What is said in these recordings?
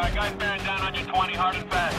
Alright, guys, bearing down on you 20, hard and fast.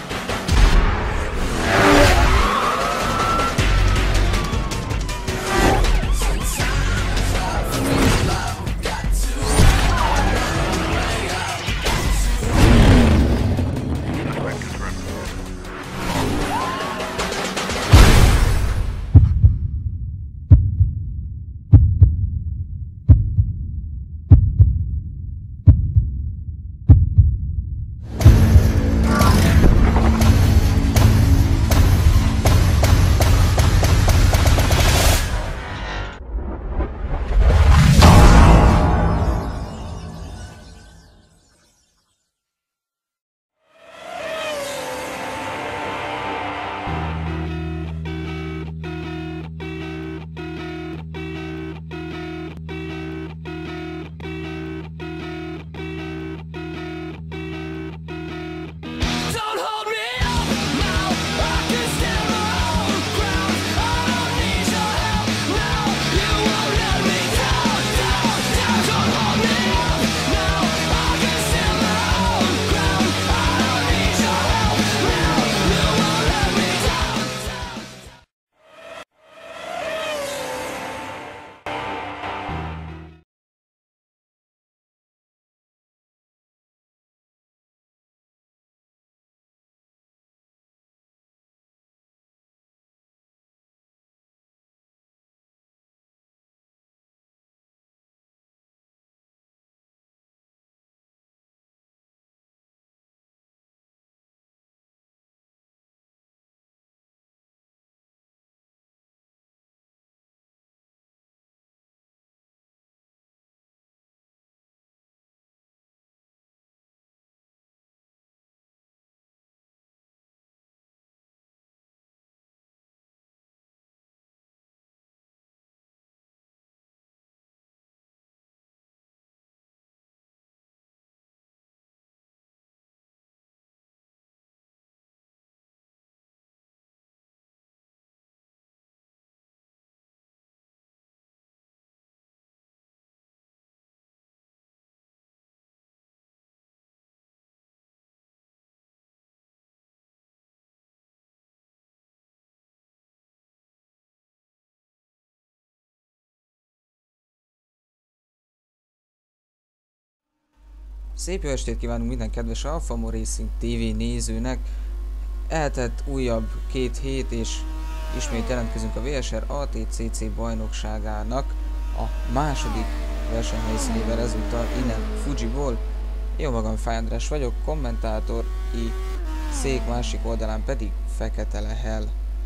Szép jó estét kívánunk minden kedves Alfamo Racing TV nézőnek. Eltelt újabb 2 hét és ismét jelentkezünk a VSR ATCC bajnokságának a második versenyhelyszínével, ezúttal innen Fujiból. Jó magam, Fáj András vagyok, kommentátor, szék másik oldalán pedig Fekete Lehel.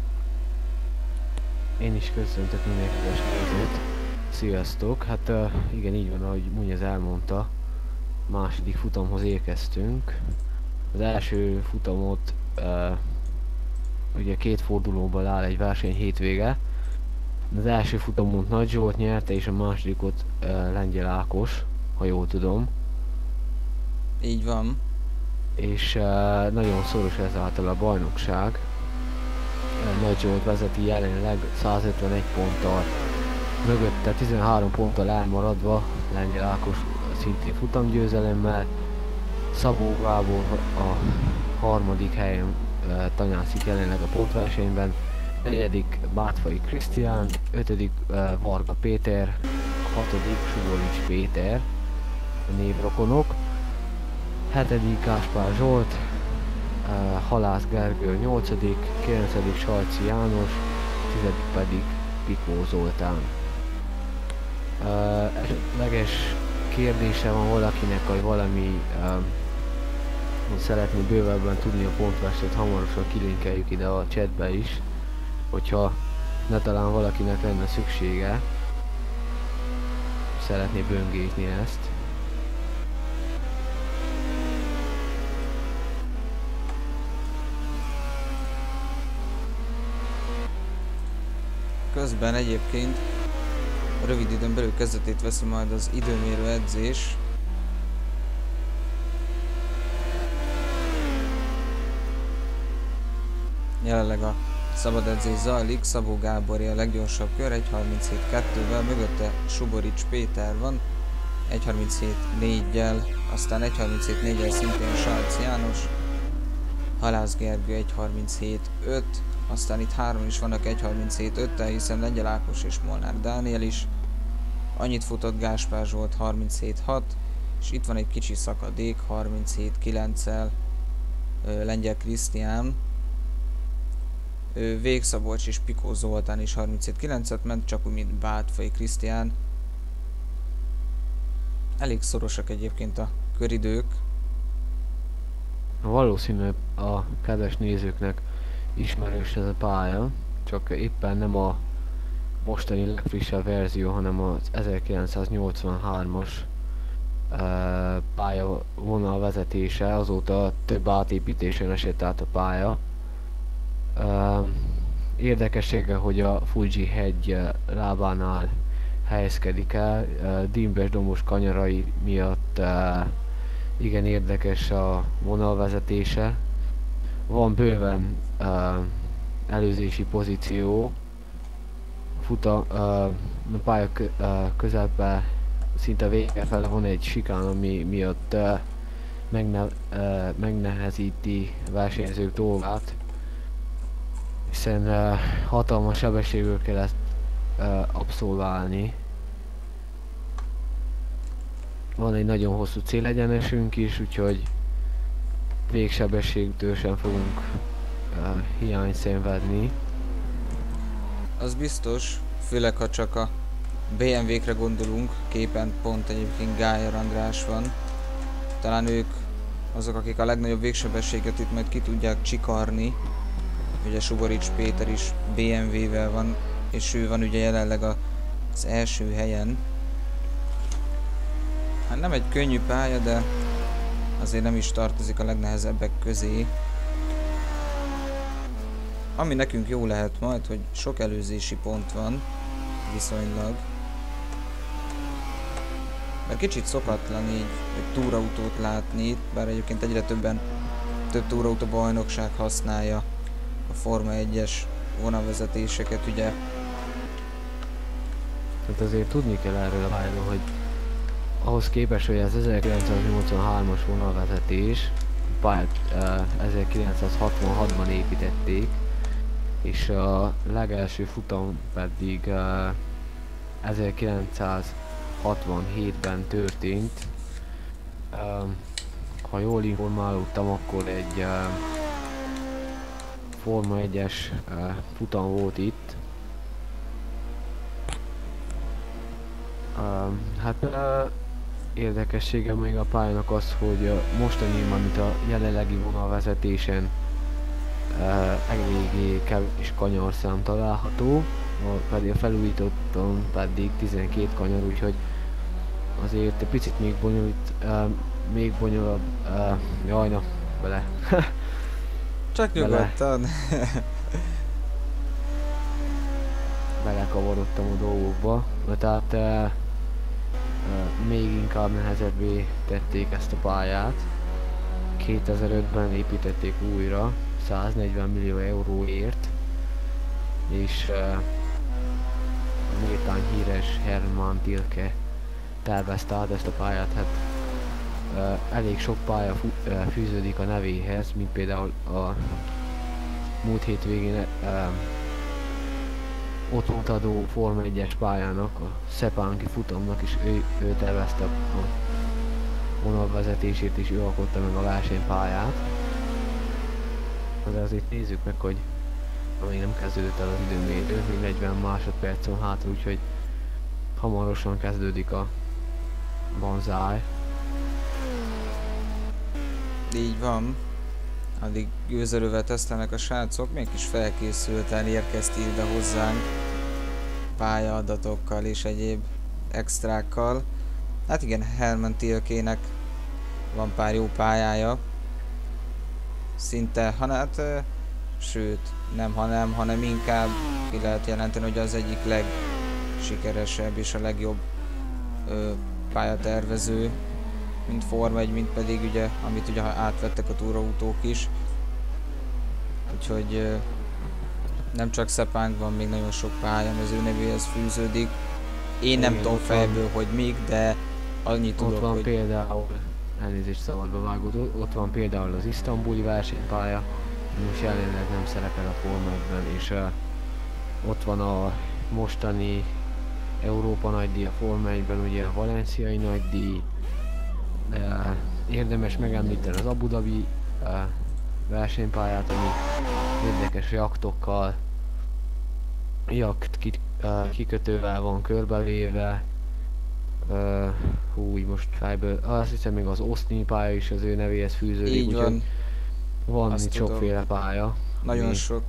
Én is köszöntök minden kedves nézőt. Sziasztok! Hát igen, így van, ahogy Munyez elmondta, második futamhoz érkeztünk. Az első futamot ugye 2 fordulóból áll egy verseny hétvége. Az első futamot Nagy Zsolt nyerte, és a másodikot Lengyel Ákos, ha jól tudom. Így van. És nagyon szoros ezáltal a bajnokság. Nagy Zsolt vezeti jelenleg 151 ponttal, mögötte 13 ponttal elmaradva Lengyel Ákos szintén futamgyőzelemmel. Szabó Gábor a harmadik helyen tanyászik jelenleg a pontversenyben, 4. Bátfai Krisztián, 5. Varga Péter, 6. Suborics Péter a névrokonok, 7. Gáspár Zsolt, Halász Gergő 8., 9. Salci János, 10. pedig Pikó Zoltán. Esetleges kérdése van valakinek, hogy valami szeretné bővebben tudni a pontversenyt, hamarosan kilinkeljük ide a chatbe is, hogyha ne talán valakinek lenne szüksége, szeretné böngészni ezt. Közben egyébként rövid időn belül kezdetét veszi majd az időmérő edzés. Jelenleg a szabad edzés zajlik, Szabó Gáboré a leggyorsabb kör 1.37.2-vel, mögötte Suborics Péter van 1.37.4-gyel aztán 1.37.4-el szintén Salc János, Halász Gergő 1.37.5, aztán itt 3 is vannak 1.37.5-tel, hiszen Lengyel Ákos és Molnár Dániel is. Annyit futott Gáspár Zsolt 37.6, és itt van egy kicsi szakadék 37.9-el Lengyel Krisztián. Végszabolcs és Pikó Zoltán is 37.9-et ment, csak úgy mint Bátfai Krisztián. Elég szorosak egyébként a köridők. Valószínűleg a kedves nézőknek ismerős ez a pálya, csak éppen nem a mostani legfrissebb verzió, hanem az 1983-as pálya vonal vezetése, azóta több átépítésen esett át a pálya. Érdekessége, hogy a Fuji hegy lábánál helyezkedik el, dímbes dombos kanyarai miatt igen érdekes a vonalvezetése. Van bőven előzési pozíció, a pálya közelben szinte vége fele van egy sikán, ami miatt megnehezíti versenyzők dolgát, hiszen hatalmas sebességről kell ezt abszolválni. Van egy nagyon hosszú célegyenesünk is, úgyhogy végsebességtől sem fogunk hiányt szenvedni. Az biztos, főleg ha csak a BMW-kre gondolunk, képen pont egyébként Gájer András van. Talán ők azok, akik a legnagyobb végsebességet itt majd ki tudják csikarni. Ugye Suborics Péter is BMW-vel van, és ő van ugye jelenleg az első helyen. Hát nem egy könnyű pálya, de azért nem is tartozik a legnehezebbek közé. Ami nekünk jó lehet majd, hogy sok előzési pont van, viszonylag. Mert kicsit szokatlan így egy túrautót látni, bár egyébként egyre több túrautó bajnokság használja a Forma 1-es vonalvezetéseket, ugye. Tehát azért tudni kell erről a pályáról, hogy ahhoz képest, hogy az 1983-as vonalvezetés, a pályát 1966-ban építették, és a legelső futam pedig 1967-ben történt. Ha jól informálódtam, akkor egy Forma 1-es futam volt itt. Hát érdekessége még a pályának az, hogy mostani, mint a jelenlegi vonalvezetésen eléggé kevés kanyarszám található, pedig a felújítottan pedig 12 kanyar, úgyhogy azért egy picit még bonyolult, jajna, bele. Csak nyugodtan. Belekavarodtam a dolgokba, tehát még inkább nehezebbé tették ezt a pályát. 2005-ben építették újra 140 millió euróért, és a méltán híres Hermann Tilke tervezte át ezt a pályát. Hát elég sok pálya fűződik a nevéhez, mint például a múlt hétvégén otthont adó Forma 1-es pályának, a Szepánki futamnak is ő tervezte a vonalvezetését, és ő alkotta meg a versenypályát. De azért nézzük meg, hogy még nem kezdődött el az időmérő, még 40 másodpercen hátra, úgyhogy hamarosan kezdődik a banzáj. Így van. Addig gőzerővel tesztelnek a srácok, mégis felkészülten érkezt ide hozzánk pályaadatokkal és egyéb extrákkal. Hát igen, Hermann Tilkének van pár jó pályája. Szinte, sőt, nem hanem inkább ki lehet jelenteni, hogy az egyik legsikeresebb és a legjobb pályatervező, mint Forma 1, mint pedig ugye, amit ugye átvettek a túrautók is. Úgyhogy nem csak Szepánk van, még nagyon sok pálya, ami az ő nevéhez fűződik. Én nem tudom fejből, hogy még, de annyit tudok, ott van hogy... például elnézést szabadba vágod, ott van például az isztambuli versenypálya, most jelenleg nem szerepel a Forma 1-ben, és ott van a mostani Európa nagydíj a Forma 1-ben, ugye a valenciai nagydíj, érdemes megemlíteni az Abu Dhabi versenypályát, ami érdekes jaktokkal, kikötővel van körbevéve. Hú, most fejből, azt hiszem még az Austin pálya is az ő nevéhez fűződik, Így van. Van Azt itt tudom. sokféle pálya. Nagyon sok.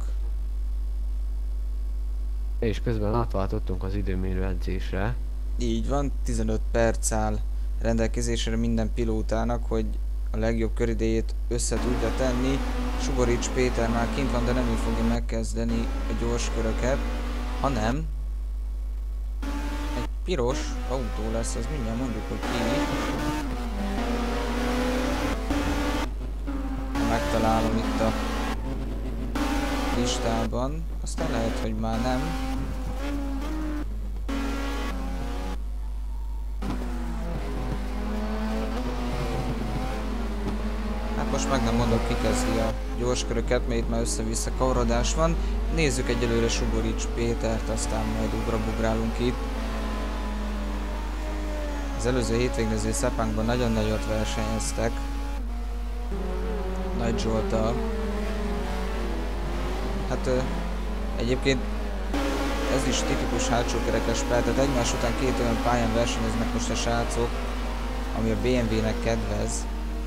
És közben átváltottunk az időmérő edzésre. Így van, 15 perc áll rendelkezésre minden pilótának, hogy a legjobb köridejét össze tudja tenni. Sugorics Péter már kint van, de nem így fogja megkezdeni a gyors köröket, hanem egy piros autó lesz, az mindjárt mondjuk, hogy ki. Megtalálom itt a listában, aztán lehet, hogy már nem. Hát most meg nem mondom, ki kezdi a gyorsköröket, mert itt már össze-vissza kavarodás van. Nézzük egyelőre Sugorics Pétert, aztán majd ugrabugrálunk itt. Az előző hétvégén azért Sepangban nagyon nagyot versenyeztek. Nagy Zsolttal. Hát egyébként ez is tipikus hátsókerekes pálya, tehát egymás után két olyan pályán versenyeznek most a srácok, ami a BMW-nek kedvez.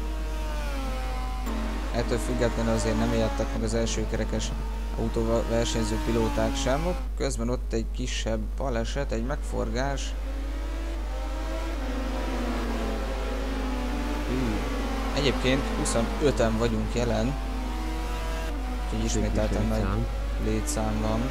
Ettől függetlenül azért nem éltek meg az elsőkerekes autóval versenyző pilóták sem. Közben ott egy kisebb baleset, egy megforgás. Egyébként 25-en vagyunk jelen, úgyhogy ismételten nagy létszám van.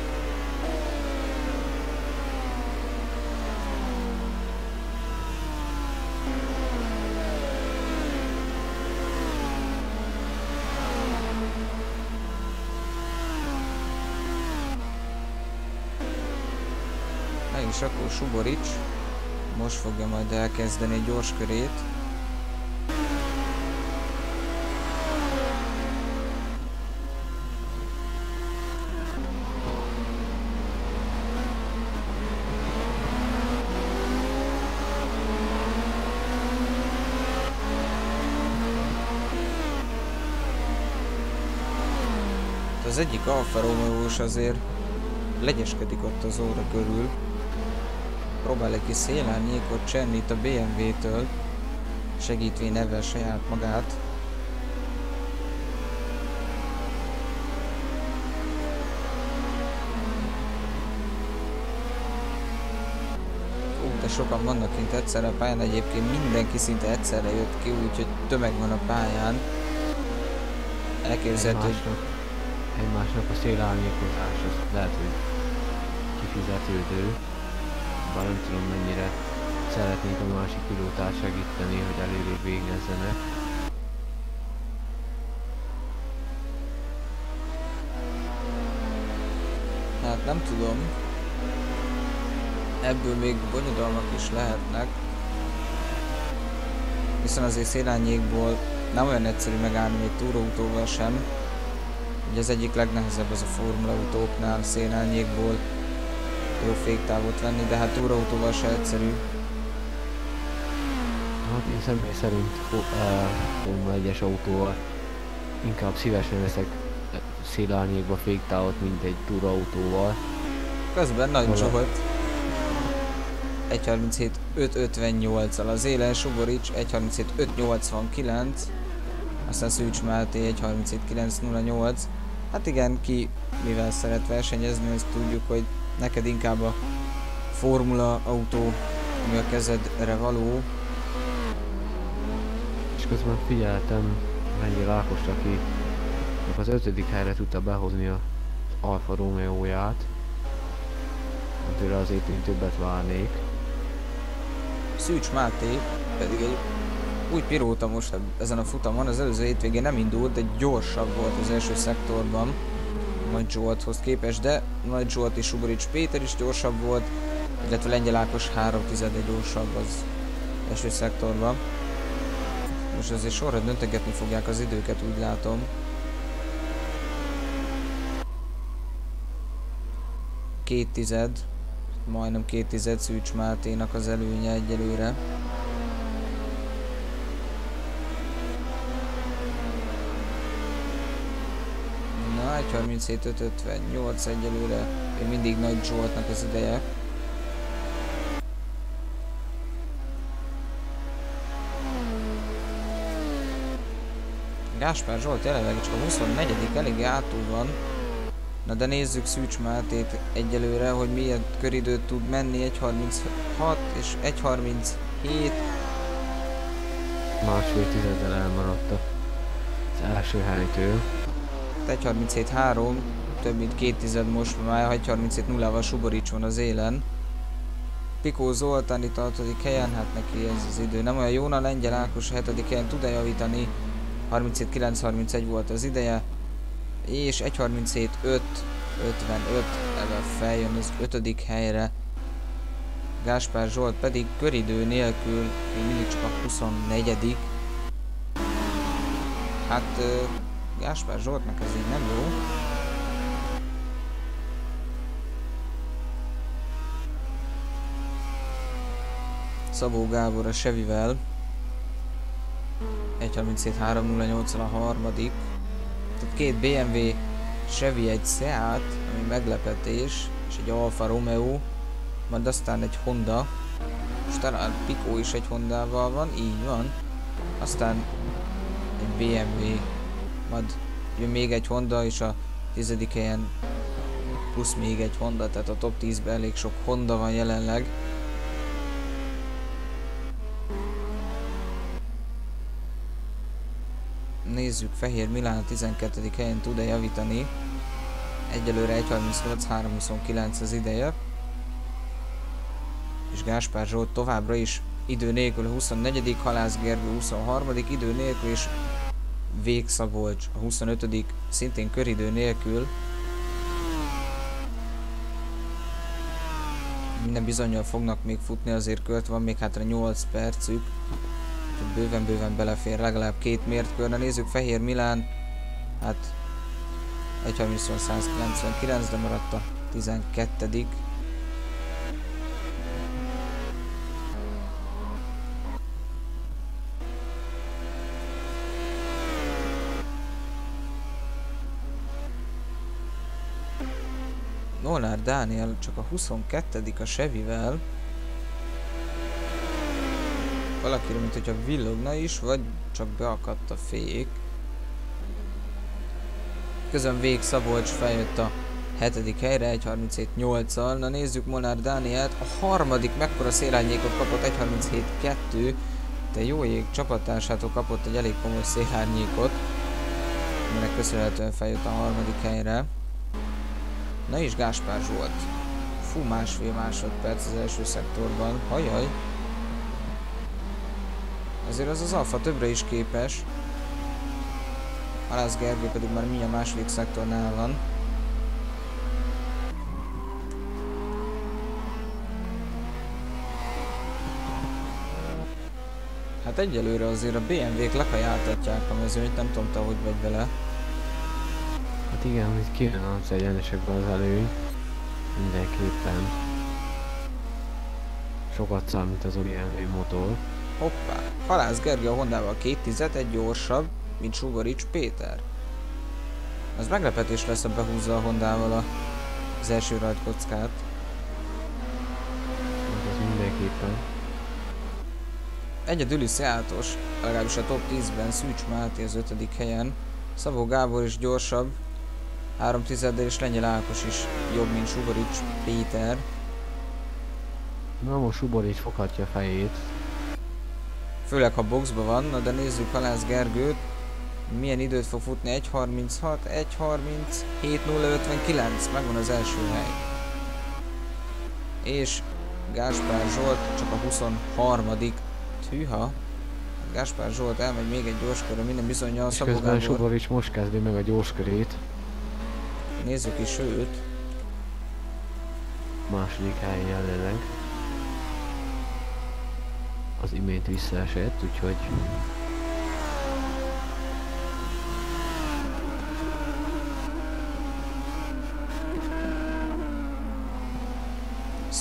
És akkor Sugorics most fogja majd elkezdeni egy gyors körét. Az egyik Alfa Romeo-s azért legyeskedik ott az óra körül. Próbál egy kis szélárnyékot cserni itt a BMW-től, segítvén nevel saját magát. De sokan vannak kint egyszerre a pályán, egyébként mindenki szinte egyszerre jött ki, úgyhogy tömeg van a pályán. Elképzelhető, hogy egymásnak a szélárnyékozás, az lehet, hogy kifizetődő. Bár nem tudom, mennyire szeretnék a másik pilótát segíteni, hogy előrébb végezzenek. hát nem tudom. Ebből még bonyodalmak is lehetnek. Hiszen azért szélárnyékból nem olyan egyszerű megállni még túrautóval sem. Ugye az egyik legnehezebb az a formulautóknál szélárnyékból jó féktávot venni, de hát túrautóval se egyszerű. Hát én személy szerint Formula 1-es autóval inkább szívesen veszek szélárnyékba féktávot, mint egy túrautóval. Közben Nagy Zsolt 1.37.558-al az élen, Sugorics 1.37.589, aztán Szűcs Máté 1.37.908. Hát igen, ki mivel szeret versenyezni, ezt tudjuk, hogy neked inkább a formula autó, ami a kezedre való. És közben figyeltem Lengyel Ákost, aki az 5. helyre tudta behozni az Alfa Romeo-ját. Tőle azért én többet várnék. Szűcs Máté pedig egy új pilóta most ezen a futamon, az előző hétvégén nem indult, de gyorsabb volt az első szektorban Nagy Zsolthoz képest, de Nagy Zsolt és Sugorics Péter is gyorsabb volt, illetve Lengyel Ákos 3/10 gyorsabb az első szektorban. most azért sorra döntegetni fogják az időket, úgy látom. Két tized, majdnem 2 tized Szűcs Máténak az előnye egyelőre. Na, 1.37.558 egyelőre, még mindig Nagy Zsoltnak az ideje. Gáspár Zsolt jelenleg csak a 24. eléggé átul van. Na de nézzük Szűcs Mátét egyelőre, hogy milyen köridőt tud menni, 1.36 és 1.37. Másfél tizeddel elmaradt az első helytől. 1.37.3, több mint 2 tized most már, 1.37.0-val Suborics van az élen. Pikó Zoltán itt a 6. helyen, hát neki ez az idő nem olyan jó, a Lengyel Ákos a 7. helyen tud-e javítani, 37.9.31 volt az ideje, és 1.37.5.55 ebben feljön az 5. helyre. Gáspár Zsolt pedig köridő nélkül még mindig csak a 24. Hát Gáspár Zsoltnak ez így nem jó. Szabó Gábor a Chevyvel 1.37.3.08-al a harmadik. Tehát 2 BMW, Chevy, egy Seat, ami meglepetés, és egy Alfa Romeo, majd aztán egy Honda, és talán Pikó is egy Hondával van, így van, aztán egy BMW, majd jön még egy Honda, és a 10. helyen plusz még egy Honda, tehát a top 10-ben elég sok Honda van jelenleg. Nézzük, Fehér Milán 12. helyen tud-e javítani. Egyelőre 1.38.3.29 az ideje. És Gáspár Zsolt továbbra is idő nélkül a 24. Halász Gergő 23. idő nélkül, és Vég Szabolcs a 25. szintén köridő nélkül. Minden bizonnyal fognak még futni, azért költ van még hátra 8 percük. Bőven belefér legalább 2 mértkörre. Nézzük, Fehér Milán, hát 1.199, de maradt a 12. Molnár Dániel csak a 22. a Chevyvel. Valakire, mint hogyha villogna is, vagy csak beakadt a fék. Közben Vég Szabolcs feljött a 7. helyre 1.37.8-al. Na nézzük Molnár Dánielt. A harmadik mekkora szélárnyékot kapott, 1.37.2. De jó ég csapattársától kapott egy elég komoly szélárnyékot, aminek köszönhetően feljött a 3. helyre. Na és Gáspár Zsolt. Fú, 1,5 másodperc az első szektorban. Hajjaj. Azért az Alfa többre is képes. Halász Gergő pedig már mindjárt a második szektornál van. Hát egyelőre azért a BMW-k lekajáltatják a mezőnyt, nem tudom te, hogy vagy vele. Hát igen, hogy kéne az egyenesekben az előny. Mindenképpen. Sokat számít az BMW motor. Hoppá! Halász Gergő a Hondával 2 tized, egy gyorsabb, mint Suborics Péter. Az meglepetés lesz, ha behúzza a Hondával az első rajtkockát. Ez mindenképpen. Egyedüli Seatos, legalábbis a top 10-ben Szűcs Máté az 5. helyen. Szabó Gábor is gyorsabb, 3 tizeddel, és Lengyel Ákos is jobb, mint Suborics Péter. Na most Suborics foghatja a fejét. Főleg ha boxban van, na de nézzük Halász Gergőt. Milyen időt fog futni? 1.36, 1.37.059, megvan az első hely. És Gáspár Zsolt csak a 23. Hűha! Gáspár Zsolt elmegy még egy gyorskörre, minden bizonnyal. És közben Suborics most kezdi meg a gyorskörét. Nézzük is őt. Második helyen jelenleg. Az imént visszaesett, úgyhogy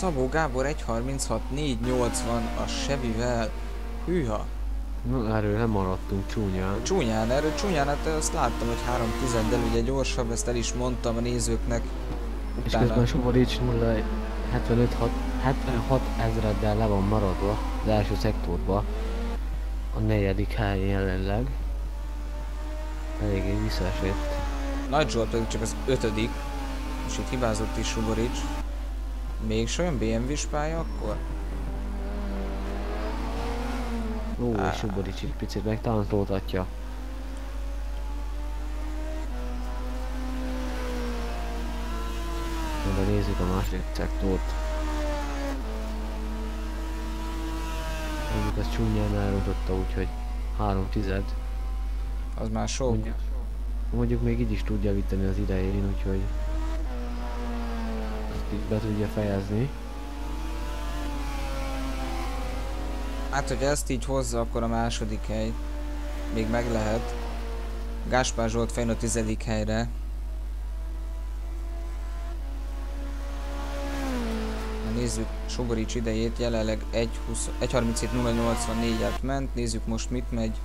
Szabó Gábor 1.36.480 a Chevyvel. Hűha! Na, erről nem maradtunk csúnyán. Csúnyán, erről csúnyán, hát azt láttam, hogy 3.10-del ugye gyorsabb, ezt el is mondtam a nézőknek. És Utána... közben Suborics 76 ezreddel le van maradva az első szektorba. A 4. helyen jelenleg. Eléggé visszaesett. Nagy Zsolt pedig csak az 5. és itt hibázott is Suborics. Még olyan BMW-s pálya akkor? Ó, és Suborics egy picit megtántoltatja. De nézzük a második szektort. Mondjuk az csúnyán elrontotta, úgyhogy 3/10. Az már sok. Mondjuk még így is tud javítani az idején, úgyhogy ezt így be tudja fejezni. Hát, hogy ezt így hozza, akkor a második hely még meg lehet. Gáspár Zsolt fejön a 10. helyre. Nézzük Suborics idejét, jelenleg 1.37.084-et ment, nézzük most mit megy.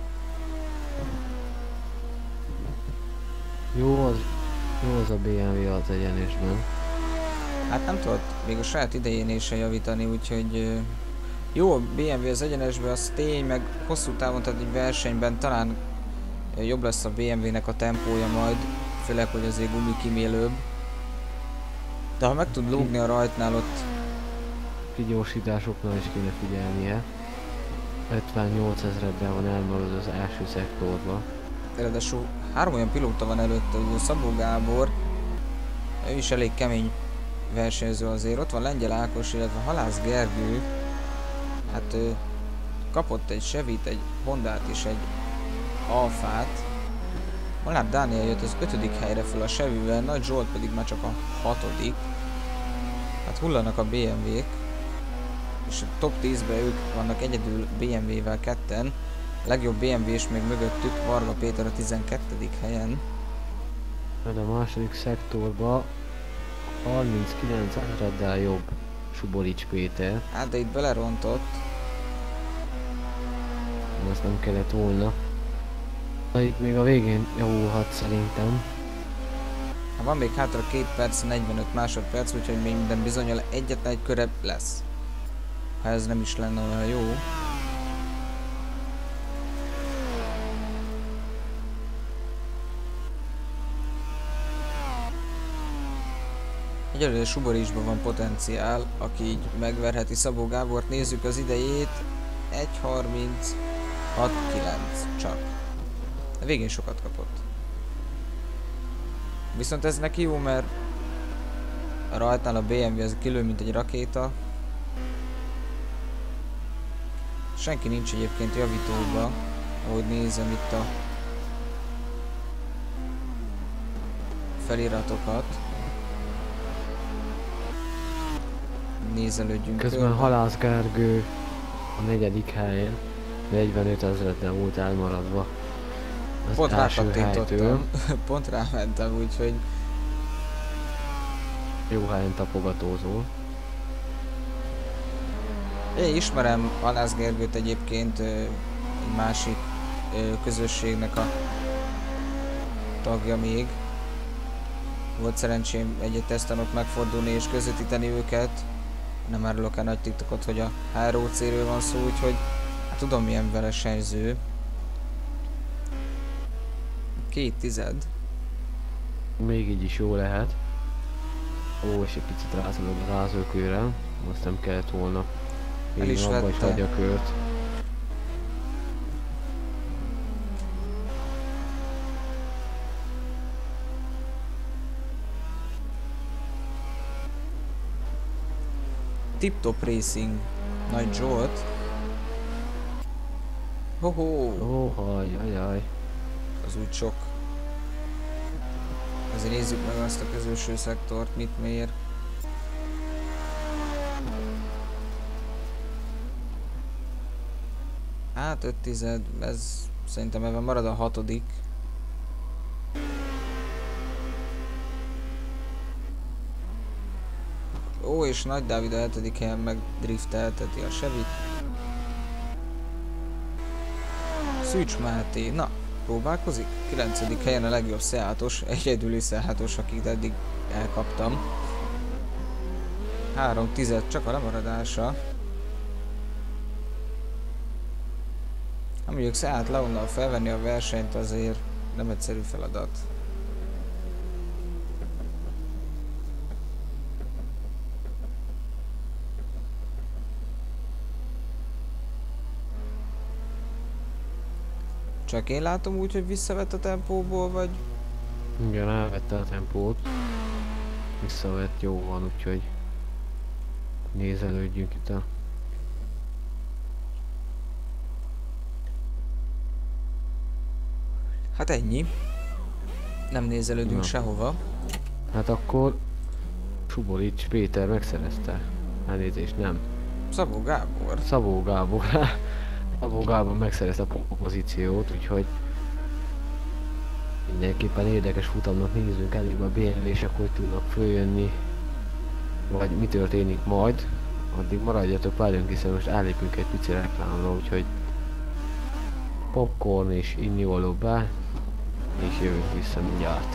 Jó az a BMW az egyenesben. Hát nem tudod még a saját idején se javítani, úgyhogy jó, a BMW az egyenesben, az tény, meg hosszú távon, tehát egy versenyben talán jobb lesz a BMW-nek a tempója majd, főleg, hogy azért gumikimélőbb. De ha meg tud lógni a rajtnál ott... Kigyorsításoknál is kéne figyelnie. 58 ezreddel van elmaradva az első szektorba. Ráadásul 3 olyan pilóta van előtte, ugye Szabó Gábor, ő is elég kemény versenyző azért, ott van Lengyel Ákos, illetve Halász Gergő. Hát kapott egy Chevy-t, egy Hondát és egy Alfát. Molnár Dániel jött az 5. helyre föl a Chevyvel, Nagy Zsolt pedig már csak a 6. Hát hullanak a BMW-k, és a top 10-ben ők vannak egyedül BMW-vel ketten. A legjobb BMW-s még mögöttük Varga Péter a 12. helyen. De a második szektorba 39 ezreddel jobb Suborics Péter. Hát de itt belerontott. Azt nem kellett volna. De itt még a végén javulhat szerintem. Hát van még hátra 2 perc, 45 másodperc, úgyhogy még minden bizonnyal egyetlen egy köre lesz. Ha ez nem is lenne olyan jó. Egyelőre Suboricsban van potenciál, aki így megverheti Szabó Gábort. Nézzük az idejét. 1.36.9 csak. A végén sokat kapott. Viszont ez neki jó, mert a rajtnál a BMW az kilő, mint egy rakéta. Senki nincs egyébként javítóba, ahogy nézem itt a feliratokat. Nézelődjünk Közben körbe. Halász Gergő a 4. helyen 45 ezreddel volt elmaradva az Pont első helytől. rákattintottam. Pont rámentem, úgyhogy Jó helyen tapogatózol. én ismerem Halász Gergőt egyébként, egy másik közösségnek a tagja még. Volt szerencsém egy teszten ott megfordulni és közvetíteni őket. Nem árulok el nagy titokot, hogy a HROC-ről van szó, úgyhogy hát tudom milyen versenyző. 2/10. Még így is jó lehet. Ó, és egy picit rázolog a rázókőre. Azt nem kellett volna. El is abba is vette. hagyja a kört. Tip Top Racing, Nagy Zsolt. Hoho, Ó, ajajaj. az úgy sok. Azért nézzük meg azt a közöső szektort, mit mér. Hát 5/10, ez szerintem ebben marad a 6. Ó, tempó, és Nagy Dávid a 7. helyen meg driftelteti a Chevy-t. Szűcs Máté, na, próbálkozik? 9. helyen a legjobb Seatos, egyedüli Seatos, akik eddig elkaptam. 3-10 csak a lemaradása. Ha mondjuk Seat Leonnal felvenni a versenyt, azért nem egyszerű feladat. Csak én látom úgy, hogy visszavett a tempóból, vagy? Igen, elvette a tempót. Visszavett, jó van, úgyhogy nézelődjünk itt a... Hát ennyi. Nem nézelődünk sehova. Hát akkor Subolics Péter megszerezte. Elnézést, nem. Szabó Gábor. Szabó Gábor. Szabó Gábor megszerezte a pozíciót, úgyhogy mindenképpen érdekes futamnak nézzünk elég a BMW-sek, hogy tudnak följönni, vagy mi történik majd. Addig maradjatok velünk, hiszen most állépünk egy pici reklámra, úgyhogy popcorn és innivaló be, és jövünk vissza mindjárt.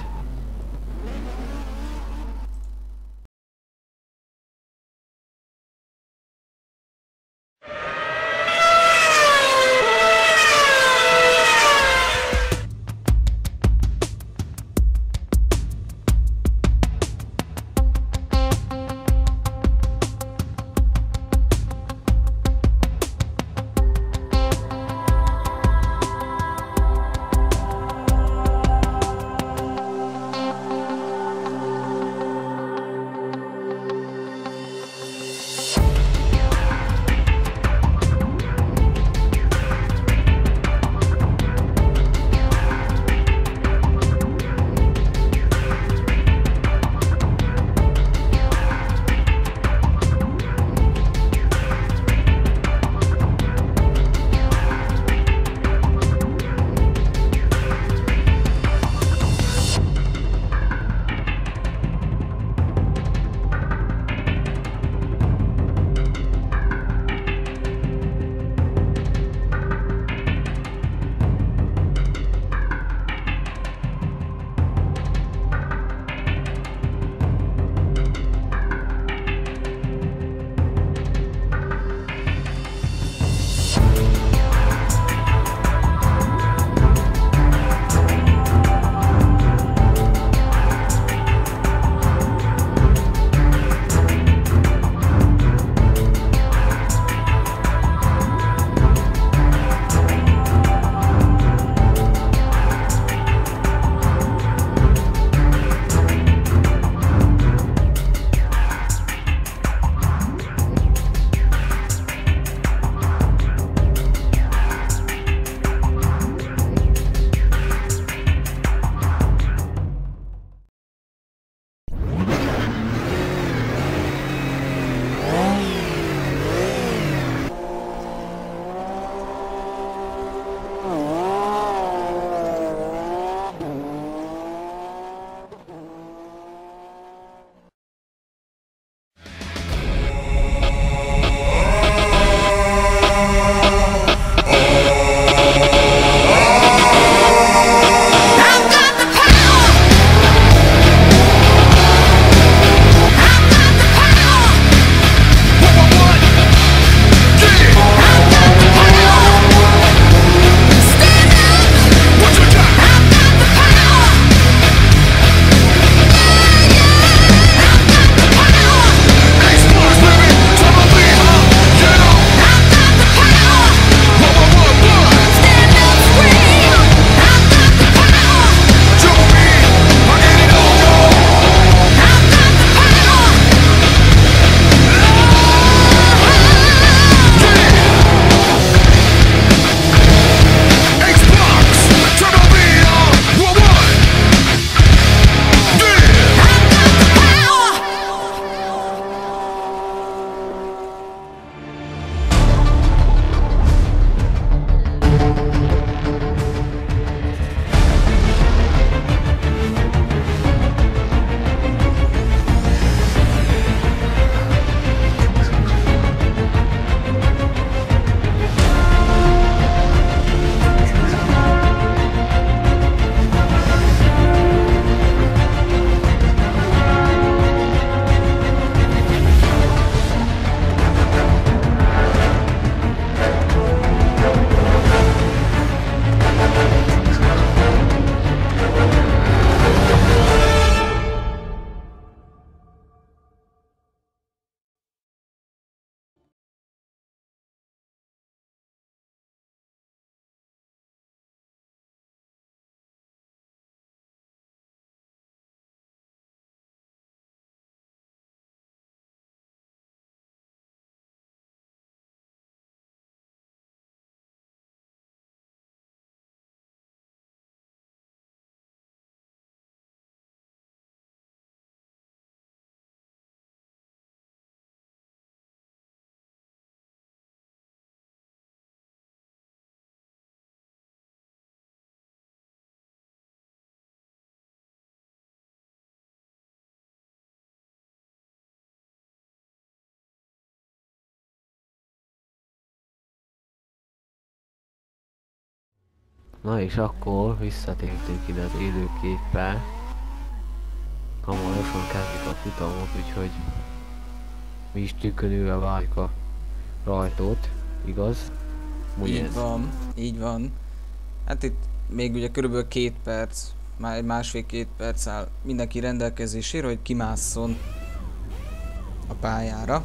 Na és akkor visszatértünk ide az élőképpel. Hamarosan kezdjük a futamot, úgyhogy mi is tükönülve várjuk a rajtot, igaz? Így van, így van. Hát itt még ugye körülbelül 2 perc, már másfél-2 perc áll mindenki rendelkezésére, hogy kimásszon a pályára.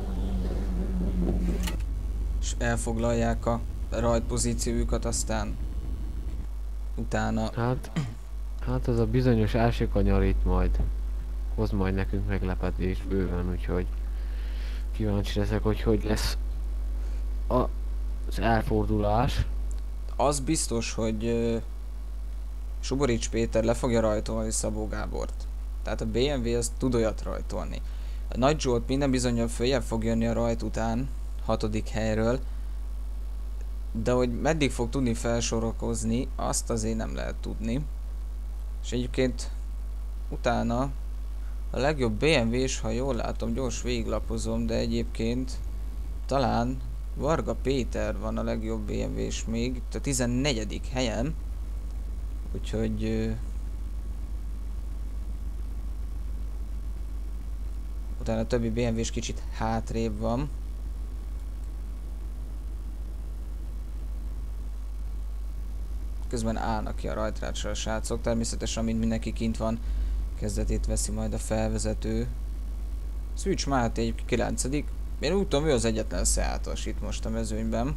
És elfoglalják a rajtpozíciójukat, aztán utána... Hát az a bizonyos első kanyar itt majd hoz majd nekünk meglepetést bőven, úgyhogy kíváncsi leszek, hogy lesz az elfordulás. Az biztos, hogy Suborics Péter le fogja rajtolni Szabó Gábort. Tehát a BMW az tud olyat rajtolni. A Nagy Zsolt minden bizonnyal följebb fog jönni a rajt után, 6. helyről, de hogy meddig fog tudni felsorakozni, azt azért nem lehet tudni. És egyébként utána a legjobb BMW-s, ha jól látom, gyors végiglapozom, de egyébként talán Varga Péter van a legjobb BMW-s még, a 14. helyen. Úgyhogy utána a többi BMW-s kicsit hátrébb van. Közben állnak ki a rajtrácsra a srácok, természetesen amint mindenki kint van, kezdetét veszi majd a felvezető. Szűcs Máté egy 9. Én úgy tudom, ő az egyetlen Seatos itt most a mezőnyben.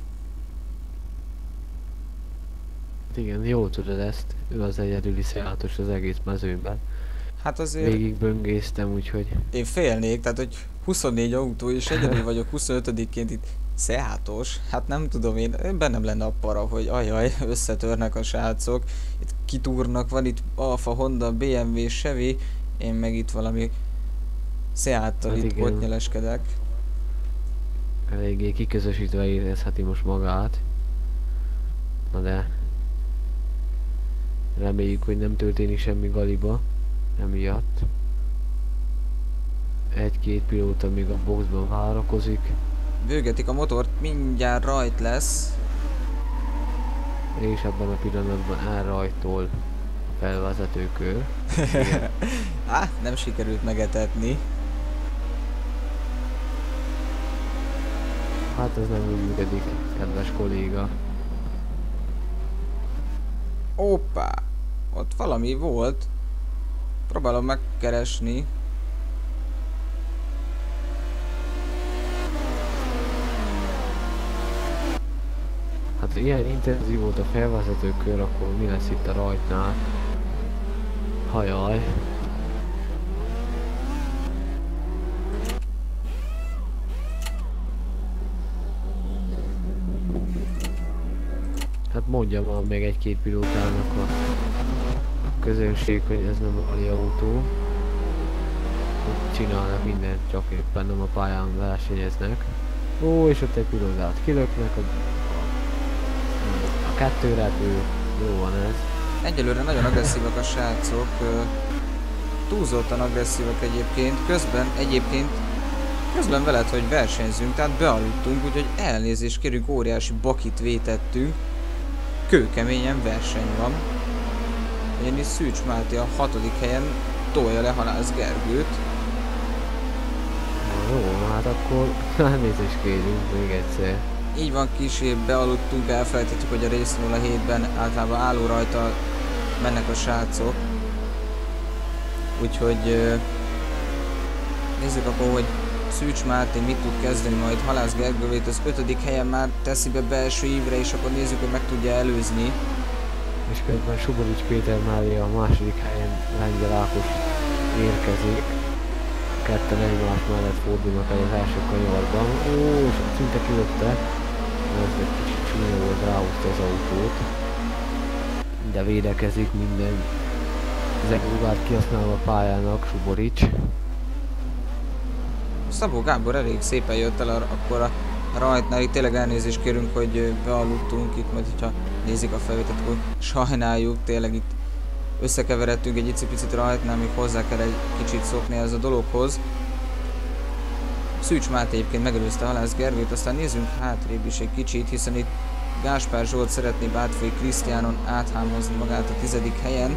Igen, jól tudod ezt, ő az egyedüli Seatos az egész mezőnyben. Hát azért... Végig böngésztem, úgyhogy... Én félnék, tehát hogy 24 autó és egyedül vagyok 25-ként itt Seatos, hát nem tudom, én bennem lenne a para, hogy ajaj, összetörnek a srácok, itt kitúrnak, van itt Alfa, Honda, BMW, Chevy, én meg itt valami Seattal hát itt igen. kotnyeleskedek. Eléggé kiközösítve érezheti most magát. Na de... reméljük, hogy nem történik semmi galiba. Emiatt. Egy-két pilóta még a boxban várakozik. Bőgetik a motort, mindjárt rajt lesz. És ebben a pillanatban elrajtol a felvezetőkör. Nem sikerült megetetni. Hát ez nem úgy működik, kedves kolléga. Hoppá! Ott valami volt. Próbálom megkeresni. Hát ilyen intenzív volt a felvezetőkör, akkor mi lesz itt a rajtnál? Hajaj. Hát mondja már még egy-két pilótának a közönség, hogy ez nem a autó. Hogy csinálnak mindent, csak éppen nem a pályán versenyeznek. Ó, és ott egy pilótát kilöknek, a kettőrepő, jó van ez. Egyelőre nagyon agresszívak a srácok, túlzottan agresszívak egyébként, közben veled, hogy versenyzünk, tehát bealudtunk, úgyhogy elnézést kérünk, óriási bakit vétettünk, kőkeményen verseny van. Ugyanis Szűcs Máté a 6. helyen tolja le Halász Gergőt. Na jó, hát akkor elnézést kérünk még egyszer. Így van, kicsit bealudtunk, elfelejtettük, hogy a rész 07-ben általában álló rajta mennek a srácok. Úgyhogy nézzük akkor, hogy Szűcs Máté mit tud kezdeni majd Halász Gergővét, az 5. helyen már teszi be belső ívre, és akkor nézzük, hogy meg tudja előzni. És közben Suborics Péter Mária a 2. helyen Lengyel Ákos érkezik. Ketten egymás mellett fordulnak el az első kanyarban. Ó, és szinte kilökte. Ez egy kicsit csúnya volt, ráhúzta az autót. De védekezik minden zegúgát kihasználva a pályának Suborics. Szabó Gábor elég szépen jött el akkor a rajtnál, itt tényleg elnézést kérünk, hogy bealudtunk itt, majd hogyha nézik a felvételt, akkor sajnáljuk, tényleg itt összekeveredtünk egy icipicit rajtnál, még hozzá kell egy kicsit szokni ez a dologhoz. Szűcs Máté egyébként megelőzte Halász Gergőt, aztán nézzünk hátrébb is egy kicsit, hiszen itt Gáspár Zsolt szeretné Bátfai Krisztiánon áthámozni magát a 10. helyen.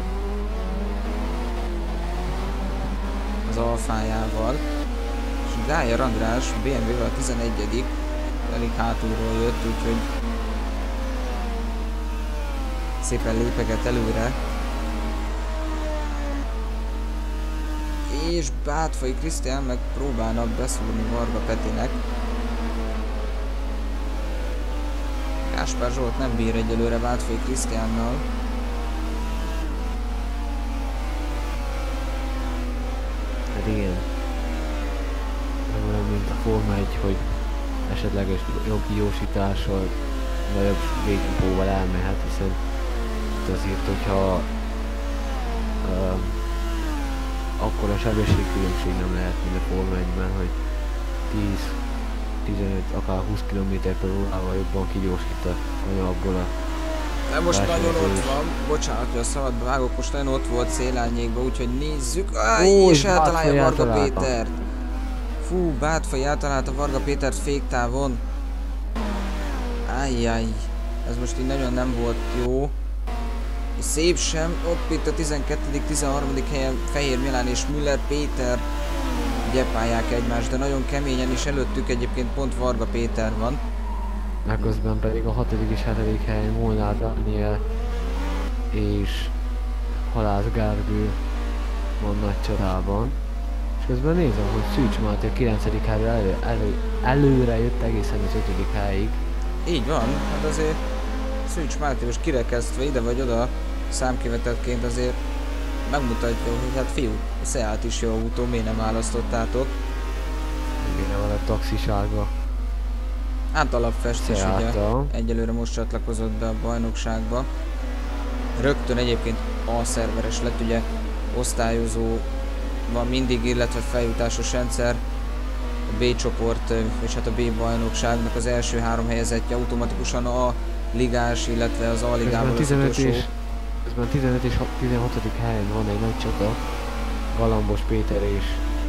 Az alfájával. És Gájer András BMW-vel a 11. elég hátulról jött, úgyhogy szépen lépeget előre. És Bátfai Krisztián meg próbálnak beszúrni Varga Petinek. Gáspár Zsolt nem bír egyelőre Bátfai Krisztiánnal. Hát igen. Nem olyan, mint a Forma 1, hogy esetleges jobb kijósítással, nagyobb végigpóval elmehet, hiszen itt azért, hogyha akkor a sebességkülönbség nem lehet, mint a Forma 1-ben, hogy 10-15, akár 20 km/h jobban kigyorsít a anyagból a de most nagyon ott van, bocsánat, hogy a szabadba vágok, most nagyon ott volt szélárnyékba, úgyhogy nézzük. És eltalálja Varga Pétert. Fú, Bátfai eltalálta Varga Pétert féktávon. Ajjaj, ez most így nagyon nem volt jó. És szép sem, ott itt a 12., 13. helyen Fehér Milán és Müller Péter gyepálják egymást, de nagyon keményen, és előttük egyébként pont Varga Péter van. Megközben pedig a 6. és 7. helyen Molnár Dániel és Halász Gergő van nagy csatában. És közben nézem, hogy Szűcs Máté a 9. helyről előre jött egészen az 5. helyig. Így van, hát azért Szűcs Máté most kirekesztve ide vagy oda számkivetetként azért megmutatja, hogy hát fiú, a Seat is jó autó, miért nem választottátok? Igen, van a taxisága. Hát alapfestés ugye, egyelőre most csatlakozott be a bajnokságba. Rögtön egyébként A-szerveres lett, ugye osztályozó van mindig, illetve feljutásos rendszer. A B csoport, és hát a B bajnokságnak az első 3 helyezettje automatikusan a ligás, illetve az A-ligából az utolsó. Közben 15 és 16. helyen van egy nagy csata. Galambos Péter és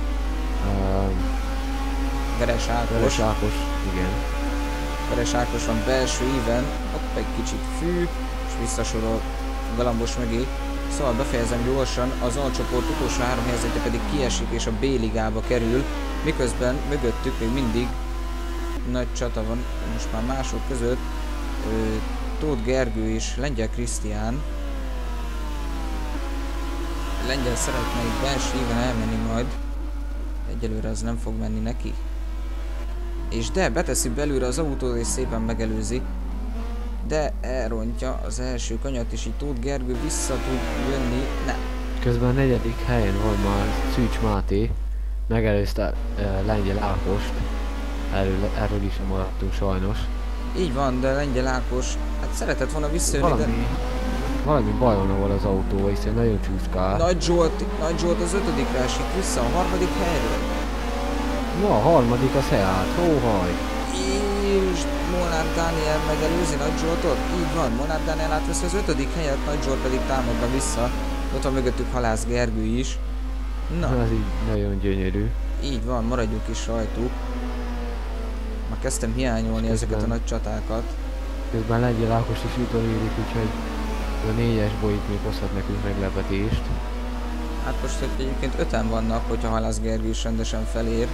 Veres Ákos. Veres Ákos, igen. Veres Ákos van belső íven, ott egy kicsit fű, és visszasorol Galambos mögé. Szóval befejezem gyorsan, az A-csoport utolsó 3 helyzetje pedig kiesik és a B-ligába kerül, miközben mögöttük még mindig nagy csata van, most már mások között. Tóth Gergő és Lengyel Krisztián. Lengyel szeretne itt belső íven elmenni majd. Egyelőre az nem fog menni neki. És de beteszi belőle az autót és szépen megelőzi. De elrontja az első kanyart, és így Tóth Gergő vissza tud jönni. Nem. Közben a 4. helyen van már Szűcs Máté. Megelőzte Lengyel Ákost. Erről is nem maradtunk sajnos. Így van, de Lengyel Ákos hát szeretett volna visszajönni, valami baj van ahol az autó, hiszen nagyon csúszkál. Nagy Zsolt az 5-re esik vissza, a 3. helyről. No, a 3. a Seat, hóhaj. És Molnár Dániel megelőzi Nagy Zsoltot? Így van, Molnár Dániel átveszi az 5. helyet, Nagy Zsolt pedig támadva vissza. Ott van mögöttük Halász Gergő is. Na. Ez így nagyon gyönyörű. Így van, maradjuk is rajtuk. Már kezdtem hiányolni ezeket a nagy csatákat. Közben Lengyel Ákos is utolérik, úgyhogy a 4-es bolyt még hozhat nekünk meglepetést. Hát most egyébként 5-en vannak, hogyha Halász Gergő is rendesen felér.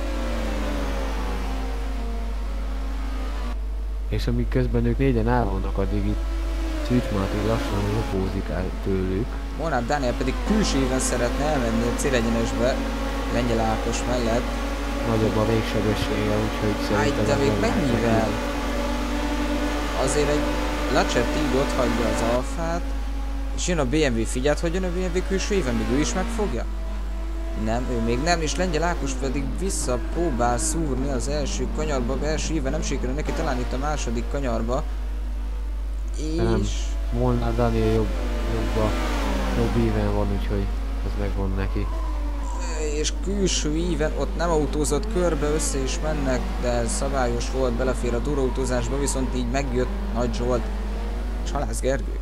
És amíg közben ők 4-en el vannak, addig itt Szűcs Máté lassan lopózik el tőlük. Molnár Dániel pedig külső éven szeretne elmenni a célegyenesbe Lengyel Ákos mellett. Nagyobb a végsebessége, úgyhogy szerintem... de még mennyivel? Azért egy Lacsetti így ott hagyja az Alfát, és jön a BMW, figyeld, hogy jön a BMW külső éven, még ő is megfogja? Nem, ő még nem, és Lengyel Ákos pedig visszapróbál szúrni az első kanyarba, belső éven nem sikerül neki talán itt a második kanyarba. És... Molnár Dániel jobb éven van, úgyhogy ez megvan neki. És külső íven ott nem autózott körbe, össze is mennek, de szabályos volt, belefér a túrautózásba, viszont így megjött Nagy Zsolt és Halász Gergő.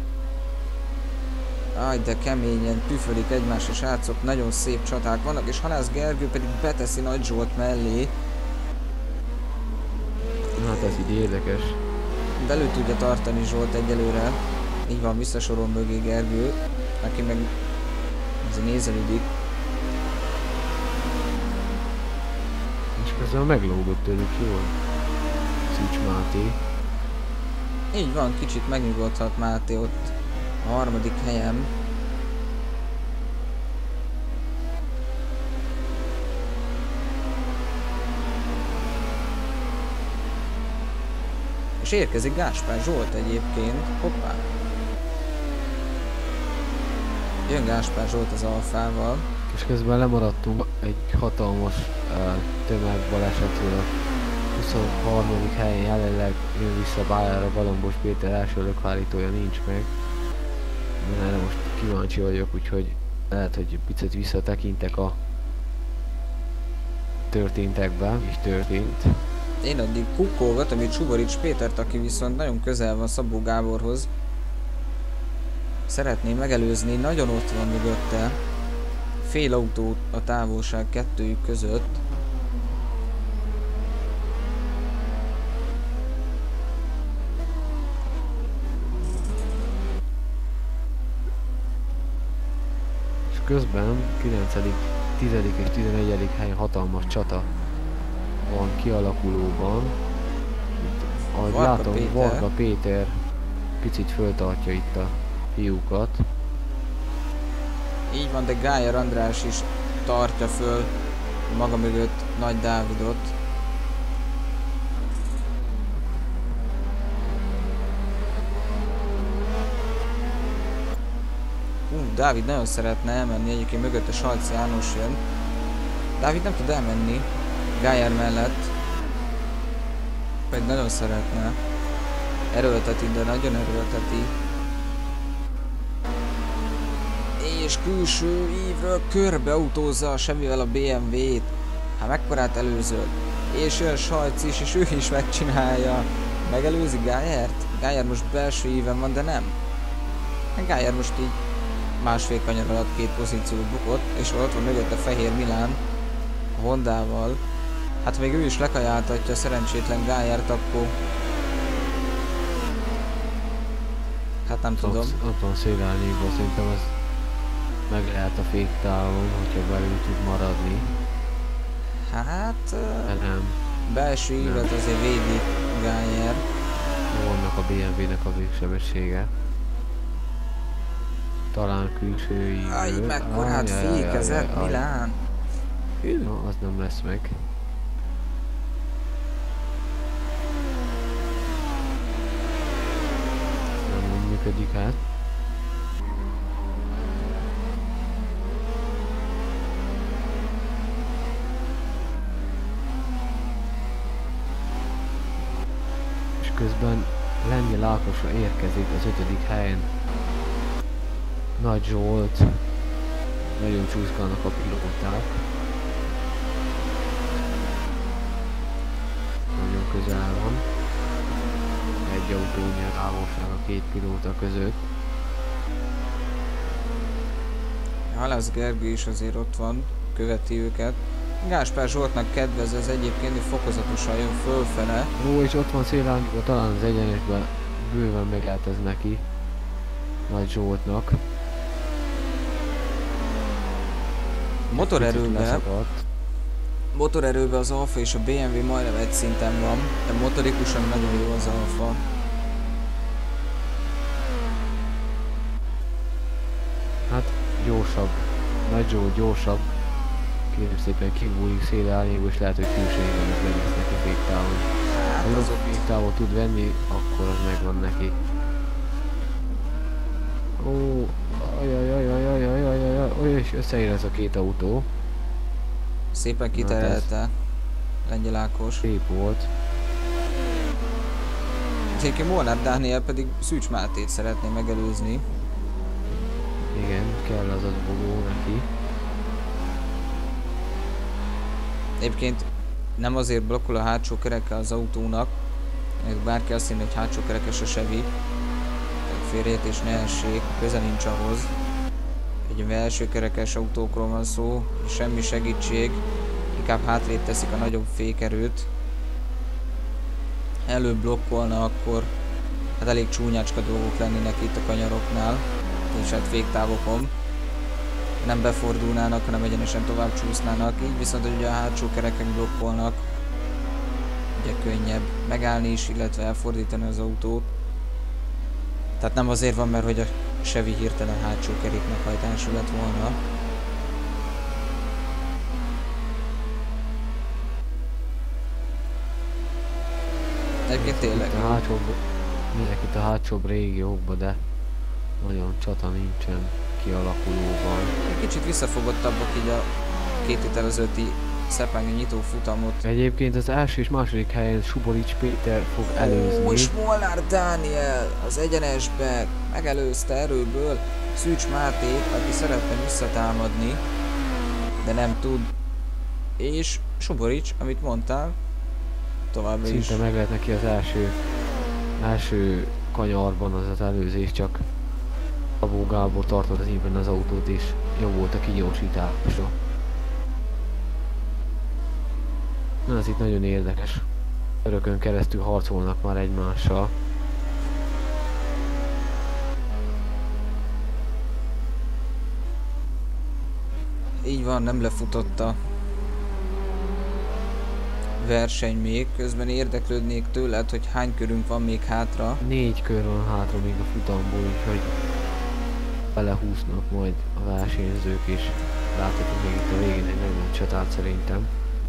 Aj, de keményen tüfölik egymás a srácok, nagyon szép csaták vannak, és Halász Gergő pedig beteszi Nagy Zsolt mellé. Hát ez így érdekes. belül tudja tartani Zsolt egyelőre. Így van, visszasorol mögé Gergő, aki meg azért nézelődik. És közben meglógott tőlük jól. Szűcs Máté. Így van, kicsit megnyugodhat Máté ott a harmadik helyen. És érkezik Gáspár Zsolt egyébként. Hoppá! Jön Gáspár Zsolt az Alfával. És közben lemaradtunk egy hatalmas tömegbalesetről. A 23. helyen jelenleg jön vissza pályára Galambos Péter, első lökvállítója nincs meg. De erre most kíváncsi vagyok, úgyhogy lehet, hogy picit visszatekintek a történtekbe, és történt. Én addig kukkolgatom itt Sugarics Pétert, aki viszont nagyon közel van Szabó Gáborhoz. Szeretném megelőzni, nagyon ott van mögötte. Fél autó a távolság kettőjük között. És közben 9., 10. és 11. helyen hatalmas csata van kialakulóban. Itt, ahogy Varga látom, Péter. Varga Péter picit föltartja itt a fiúkat. Így van, de Gájer András is tartja föl maga mögött Nagy Dávidot. Dávid nagyon szeretne elmenni, egyébként mögötte Salc János jön. Dávid nem tud elmenni Gájer mellett, pedig nagyon szeretne. Erőlteti, de nagyon erőlteti. És külső ívről körbeautózza semmivel a BMW-t. Hát mekkorát előzöd? És jön Sajc is, és ő is megcsinálja. Megelőzi Gájert? Gájer most belső íven van, de nem. Gájer most így másfél kanyar alatt 2 pozíciót bukott, és ott van mögött a Fehér Milán a Hondával. Hát még ő is lekajáltatja szerencsétlen Gájert, akkor... Hát nem tudom. Ott van Szélárnyékban, szerintem ez meg lehet a féktávon, hogyha belül tud maradni. Hát... De nem. Belső ívet azért védi Gájer. Vannak a BMW-nek a végsebessége. Talán külső ívő. Aj, mekkorát fékezett Milán. Hű. Na, az nem lesz meg. Nem úgy működik hát. És közben Lengyel Ákosra érkezik az 5. helyen Nagy Zsolt. Nagyon csúszkálnak a pilóták. Nagyon közel van. Egy autónyi távolság a 2 pilóta között. Halász Gergő is azért ott van, követi őket. Gáspár Zsoltnak kedvez ez egyébként, hogy fokozatosan jön fölfele. Ó, és ott van Szélárnyékban, talán az egyenesben bőven meg lehet ez neki. Nagy Zsoltnak. Motorerőben az Alfa és a BMW majdnem egy szinten van, de motorikusan nagyon jó az Alfa. Hát gyorsabb. Nagy Zsolt gyorsabb. Kérem szépen kibújik Szélárnyékba, és lehet, hogy külsőjében is meg lesz neki féktávon. Hát Ha az jobb féktávot tud venni, akkor az megvan neki. Ó, ajajajajajajajajajaj, és összeér ez a 2 autó. szépen kiterelte Lengyel Ákos. Szép volt. Egyébként Molnár Dániel pedig Szűcs Mátét szeretné megelőzni. Igen, kell az adbogó neki. Egyébként nem azért blokkol a hátsó kereke az autónak, mert bárki azt hinni, hogy hátsó kerekes a Chevy. Tehát félreértés ne essék, köze nincs ahhoz. Egy első kerekes autókról van szó, semmi segítség, inkább hátrébb teszik a nagyobb fékerőt. Előbb blokkolna, akkor hát elég csúnyácska dolgok lennének itt a kanyaroknál, és hát végtávokon. Nem befordulnának, hanem egyenesen tovább csúsznának, így viszont hogy ugye a hátsó kerekek blokkolnak, ugye könnyebb megállni is, illetve elfordítani az autót. Tehát nem azért van, mert hogy a Chevy hirtelen hátsó kerék meghajtású lett volna. Egyébként tényleg. Itt a hátsóbb régiókban, de nagyon csata nincsen kialakulóban. Egy kicsit visszafogottabbak így a 2 hét előtti Sepang nyitó futamot. Egyébként az első és második helyen Suborics Péter fog előzni. És Molnár Dániel az egyenesbe megelőzte erőből Szűcs Mátét, aki szeretne visszatámadni, de nem tud. És Suborics, amit mondtál, továbbra is. Szinte meg lett neki az első kanyarban az előzés, csak Szabó Gábor tartott az íven az autót, és jó volt a kigyorsítása. Na, ez itt nagyon érdekes. Örökön keresztül harcolnak már egymással. Így van, nem lefutott a verseny még, közben érdeklődnék tőled, hogy hány körünk van még hátra. 4 kör van hátra még a futamból, úgyhogy belehúznak majd a versenyzők, és láthatunk még itt a végén egy nagyon csatát szerintem.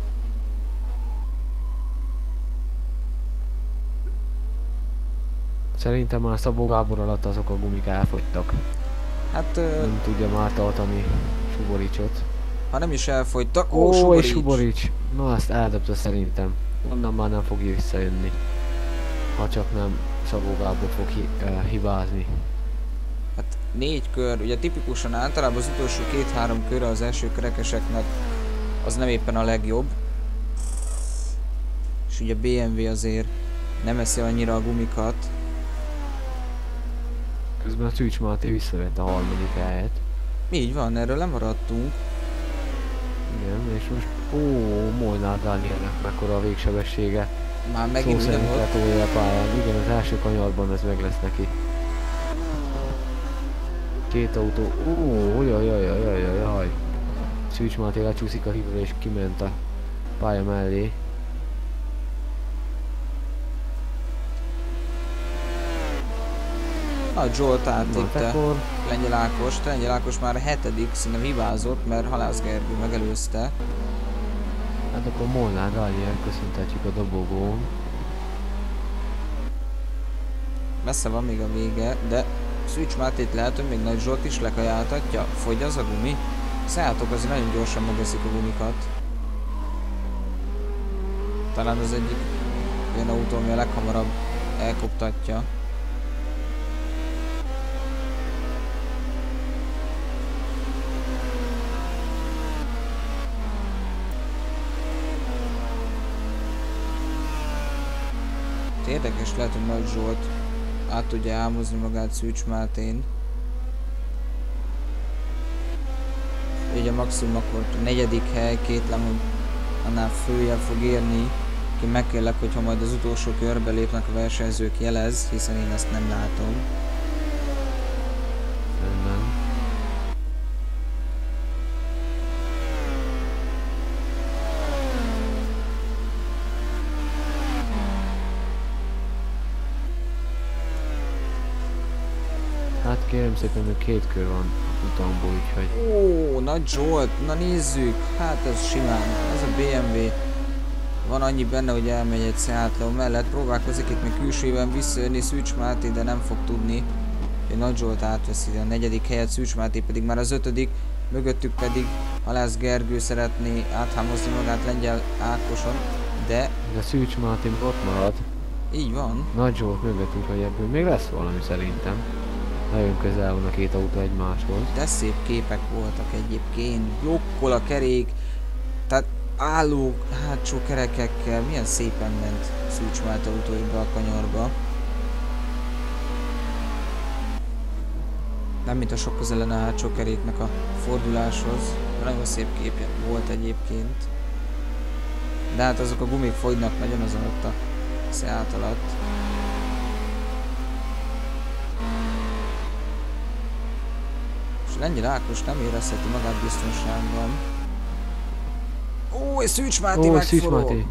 Szerintem már Szabó Gábor alatt azok a gumik elfogytak. Hát... nem tudja már tartani Suboricsot. Ha nem is elfogytak... És Suborics! Na, ezt eldobta szerintem. Onnan már nem fogja visszajönni. Ha csak nem Szabó Gábor fog hibázni. Hát 4 kör, ugye tipikusan általában az utolsó 2-3 köre az első kerekeseknek az nem éppen a legjobb. És ugye BMW azért nem eszi annyira a gumikat. Közben a Szűcs Máté visszavett a 3. helyet. Így van, erről lemaradtunk. Igen, és most... Molnár Dánielnek mekkora a végsebessége. Már megint ugyanott. A pályán. Igen, az első kanyarban ez meg lesz neki. 2 autó. Jaj. Szűcs Máté lecsúszik a hívra és kiment a pálya mellé. Nagy Zsolt átlépte Lengyel Ákost. Lengyel Ákos már a 7. szinte hibázott, mert Halász Gergő megelőzte. Hát akkor Molnár Dániel köszöntetjük a dobogón. Messze van még a vége, de Szűcs Mátét lehet, hogy még Nagy Zsolt is lekajáltatja. Fogy az a gumi? Seatok azért nagyon gyorsan megeszik a gumikat. Talán az egyik olyan autó, ami a leghamarabb elkoptatja. Érdekes lehet, hogy Nagy Zsolt át tudja álmozni magát Szűcs Mátén. Ugye maximum akkor a 4. hely, 2 lemond annál följebb fog érni. Ki megkérlek, hogyha majd az utolsó körbe lépnek a versenyzők, jelez, hiszen én ezt nem látom. Hát kérem szépen, még 2 kör van a futamból, úgyhogy... Nagy Zsolt, na nézzük, hát ez simán, ez a BMW. Van annyi benne, hogy elmegy egy Seattle mellett, próbálkozik itt még külsőben visszajönni Szűcs Máté, de nem fog tudni. Nagy Zsolt átveszi a 4. helyet, Szűcs Máté pedig már az 5. Mögöttük pedig Halász Gergő szeretné áthámozni magát Lengyel Ákoson, de... De Szűcs Máté ott marad. Így van. Nagy Zsolt mögöttünk, hogy ebből még lesz valami szerintem. Nagyon közel van a 2 autó egymáshoz. De szép képek voltak egyébként, blokkol a kerék, tehát álló hátsó kerekekkel, milyen szépen ment Szűcs Máté autóiba a kanyarba. Nem mint a sok közel lenne a hátsó keréknek a forduláshoz, de nagyon szép képje volt egyébként. De hát azok a gumik fogynak nagyon azon ott a Seat alatt. Lengyel Ákos nem érezheti magát biztonságban. Ó, és Szűcs Máté megforog!